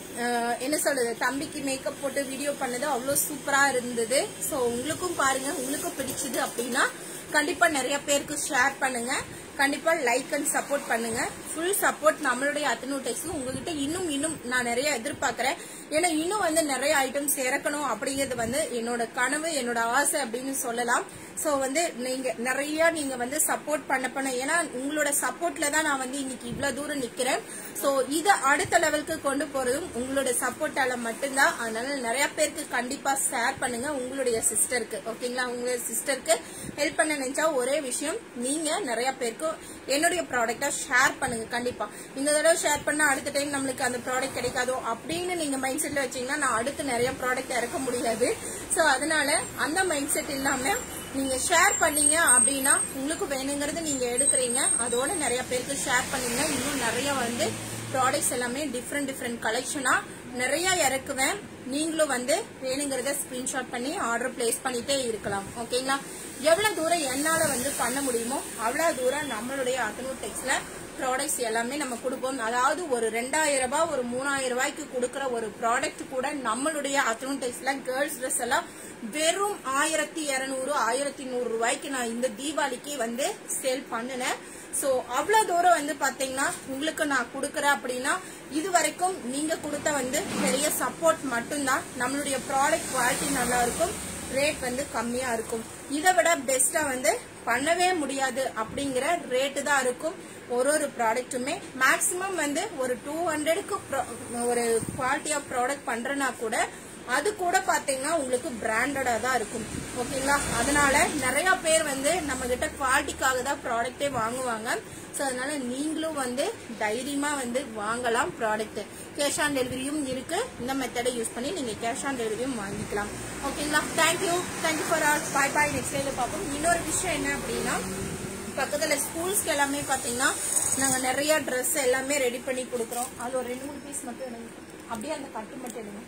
[SPEAKER 1] என்ன சொல்றது, தம்பிக்கு மேக்கப் போட்டு வீடியோ பண்ணது அவ்வளவு சூப்பரா இருந்தது. சோ உங்களுக்கும் பாருங்க, உங்களுக்கும் பிடிச்சது அப்படின்னா கண்டிப்பா நிறைய பேருக்கு ஷேர் பண்ணுங்க. கண்டிப்பா லைக் அண்ட் சப்போர்ட் பண்ணுங்க. ஃபுல் சப்போர்ட் நம்மளுடைய அத்தனு டெக்ஸ்க்கு உங்ககிட்ட இன்னும் இன்னும் நான் நிறைய எதிர்பார்க்கிறேன். ஏன்னா இன்னும் வந்து நிறைய ஐட்டம்ஸ் இறக்கணும் அப்படிங்கிறது வந்து என்னோட கனவு, என்னோட ஆசை அப்படின்னு சொல்லலாம். சோ வந்து நீங்க நிறைய நீங்க வந்து சப்போர்ட் பண்ண பண்ண, ஏன்னா உங்களோட சப்போர்ட்ல தான் நான் வந்து இன்னைக்கு இவ்வளவு தூரம் நிக்கிறேன். சோ இதை அடுத்த லெவலுக்கு கொண்டு போறதும் உங்களோட சப்போர்ட்டால மட்டும்தான். அதனால நிறைய பேருக்கு கண்டிப்பா ஷேர் பண்ணுங்க உங்களுடைய சிஸ்டருக்கு. ஓகேங்களா. உங்களுடைய சிஸ்டருக்கு ஹெல்ப் பண்ண நினைச்சா ஒரே விஷயம், நீங்க நிறைய பேருக்கு என்னுடைய ப்ராடக்டா ஷேர் பண்ணுங்க. கண்டிப்பா இந்த தடவை ஷேர் பண்ணா அடுத்த டைம் நம்மளுக்கு அந்த ப்ராடக்ட் கிடைக்காதோ அப்படின்னு நீங்க மைண்ட் செட்ல வச்சீங்கன்னா நான் அடுத்து நிறைய ப்ராடக்ட் இறக்க முடியாது. சோ அதனால அந்த மைண்ட் செட் இல்லாம நீங்க ஷேர் பண்ணீங்க அப்படின்னா உங்களுக்கு வேணுங்கிறது நீங்க எடுக்கிறீங்க, அதோட நிறைய பேருக்கு ஷேர் பண்ணீங்க. இன்னும் நிறைய வந்து ப்ராடக்ட்ஸ் எல்லாமே டிஃப்ரெண்ட் டிஃப்ரெண்ட் கலெக்ஷனா நிறைய இறக்குவேன். நீங்களும் வந்து வேணுங்கிறத ஸ்கிரீன்ஷாட் பண்ணி ஆர்டர் பிளேஸ் பண்ணிட்டே இருக்கலாம். ஓகேங்களா. எவ்வளவு தூரம் என்னால வந்து பண்ண முடியுமோ அவ்வளவு தூரம் நம்மளுடைய அத்தனு டெக்ஸ்ல ப்ராடக்ட்ஸ் எல்லாமே நம்ம கொடுப்போம். அதாவது ஒரு ரெண்டாயிரம் ரூபாய் ஒரு மூணாயிரம் ரூபாய்க்கு கொடுக்கற ஒரு ப்ராடக்ட் கூட நம்மளுடைய அத்தனு டெக்ஸ்ல கேர்ள்ஸ் ட்ரெஸ் எல்லாம் வெறும் ஆயிரத்தி இருநூறு ஆயிரத்தி நூறு ரூபாய்க்கு நான் இந்த தீபாவளிக்கு வந்து சேல் பண்ணினேன். சோ அவ்வளவு தூரம் வந்து பாத்தீங்கன்னா உங்களுக்கு நான் கொடுக்கறேன் அப்படின்னா இது வரைக்கும் நீங்க கொடுத்த வந்து பெரிய சப்போர்ட் மட்டும்தான். நம்மளுடைய ப்ராடக்ட் குவாலிட்டி நல்லா இருக்கும், ரேட் வந்து கம்மியா இருக்கும். இதை விட பெஸ்டா வந்து பண்ணவே முடியாது அப்படிங்கிற ரேட்டு தான் இருக்கும் ஒரு ஒரு ப்ராடக்ட்டுமே. மேக்சிமம் வந்து ஒரு டூ ஹண்ட்ரடுக்கு ஒரு குவாலிட்டி ஆஃப் ப்ராடக்ட் பண்றேன்னா கூட அது கூட பாத்தீங்கன்னா உங்களுக்கு பிராண்டடா தான் இருக்கும். ஓகேங்களா, அதனால நிறைய பேர் வந்து நம்ம கிட்ட குவாலிட்டிக்காக தான் ப்ராடக்டே வாங்குவாங்க. ஸோ அதனால நீங்களும் வந்து தைரியமா வந்து வாங்கலாம் ப்ராடக்ட். கேஷ் ஆன் டெலிவரியும் இருக்கு. இந்த மெத்தடை யூஸ் பண்ணி நீங்க கேஷ் ஆன் டெலிவரியும் வாங்கிக்கலாம். ஓகேங்களா, thank you thank you for all. Bye bye. Next லைவ்ல பார்ப்போம். இன்னொரு விஷயம் என்ன அப்படின்னா, பக்கத்துல ஸ்கூல்ஸ்க்கு எல்லாமே பாத்தீங்கன்னா நாங்க நிறைய ட்ரெஸ் எல்லாமே ரெடி பண்ணி கொடுக்குறோம். அது ஒரு ரெண்டு மூணு பீஸ் மட்டும் எடுங்க. அப்படியே அந்த கட்டு மட்டும் எடுங்க.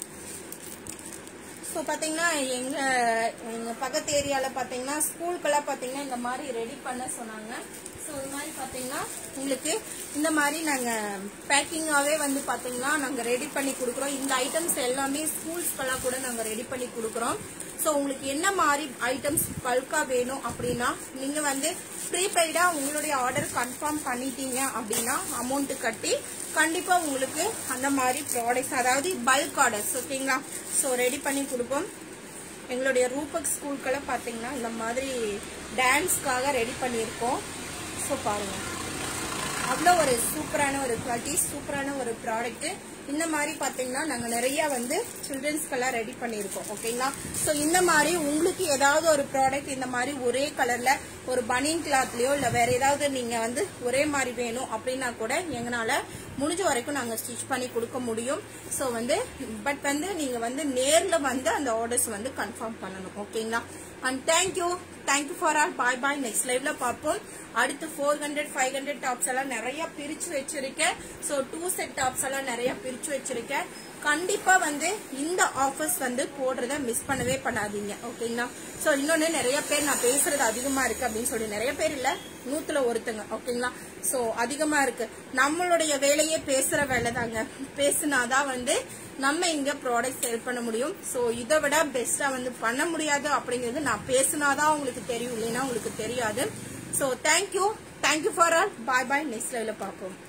[SPEAKER 1] ஸோ பார்த்தீங்கன்னா எங்க எங்க பக்கத்து ஏரியாவில் பார்த்தீங்கன்னா ஸ்கூலுக்கெல்லாம் பார்த்தீங்கன்னா இந்த மாதிரி ரெடி பண்ண சொன்னாங்க. ஸோ இது மாதிரி பார்த்தீங்கன்னா உங்களுக்கு இந்த மாதிரி நாங்கள் பேக்கிங்காகவே வந்து பார்த்தீங்கன்னா நாங்கள் ரெடி பண்ணி கொடுக்குறோம். இந்த ஐட்டம்ஸ் எல்லாமே ஸ்கூல்ஸ்க்கெல்லாம் கூட நாங்கள் ரெடி பண்ணி கொடுக்குறோம். ஸோ உங்களுக்கு என்ன மாதிரி ஐட்டம்ஸ் பல்கா வேணும் அப்படின்னா நீங்கள் வந்து ப்ரீபெய்டா உங்களுடைய ஆர்டர் கன்ஃபார்ம் பண்ணிட்டீங்க அப்படின்னா அமௌண்ட் கட்டி கண்டிப்பா உங்களுக்கு அந்த மாதிரி ப்ராடக்ட்ஸ், அதாவது பல்க் ஆர்டர்ஸ் ஓகேங்களா, ஸோ ரெடி பண்ணி கொடுப்போம். எங்களுடைய ரூபக் ஸ்கூலுக்கெல்லாம் பார்த்தீங்கன்னா இந்த மாதிரி டான்ஸ்க்காக ரெடி பண்ணியிருக்கோம். ஸோ பாருங்க, அவ்வளோ ஒரு சூப்பரான ஒரு குவாலிட்டி, சூப்பரான ஒரு ப்ராடக்ட். இந்த மாதிரி பார்த்தீங்கன்னா நாங்கள் நிறைய வந்து சில்ட்ரன்ஸ்க்கெல்லாம் ரெடி பண்ணியிருக்கோம். ஓகேங்களா, ஸோ இந்த மாதிரி உங்களுக்கு ஏதாவது ஒரு ப்ராடக்ட் இந்த மாதிரி ஒரே கலர்ல ஒரு பனியன் கிளாத்லயோ இல்லை வேற ஏதாவது நீங்க வந்து ஒரே மாதிரி வேணும் அப்படின்னா கூட எங்களால முடிஞ்ச வரைக்கும் நாங்கள் ஸ்டிச் பண்ணி கொடுக்க முடியும். ஸோ வந்து பட் வந்து நீங்க வந்து நேர்ல வந்து அந்த ஆர்டர்ஸ் வந்து கன்ஃபார்ம் பண்ணணும். ஓகேங்களா, and thank you thank you for all. Bye bye. Next லைவ்ல பார்ப்போம். அடுத்து four hundred five hundred tops எல்லாம் நிறைய பிரிச்சு வச்சிருக்கேன். ஸோ டூ செட் டாப்ஸ் எல்லாம் நிறைய பிரிச்சு வச்சிருக்கேன். கண்டிப்பா வந்து இந்த ஆஃபர்ஸ் வந்து போடுறத மிஸ் பண்ணவே பண்ணாதீங்க. ஓகேங்களா, ஸோ இன்னொன்னு நிறைய பேர் நான் பேசுறது அதிகமா இருக்கு அப்படின்னு சொல்லி நிறைய பேர் இல்ல, நூத்துல ஒருத்தங்க. ஓகேங்களா, ஸோ அதிகமா இருக்கு. நம்மளுடைய வேலையே பேசுற வேலை தாங்க. பேசுனாதான் வந்து நம்ம இங்க ப்ராடக்ட் சேல் பண்ண முடியும். ஸோ இதை விட பெஸ்டா வந்து பண்ண முடியாது அப்படிங்கிறது நான் பேசுனாதான் உங்களுக்கு தெரியும், இல்லைன்னா உங்களுக்கு தெரியாது. So thank you thank you for all. Bye bye. Next லைவ்ல பார்ப்போம்.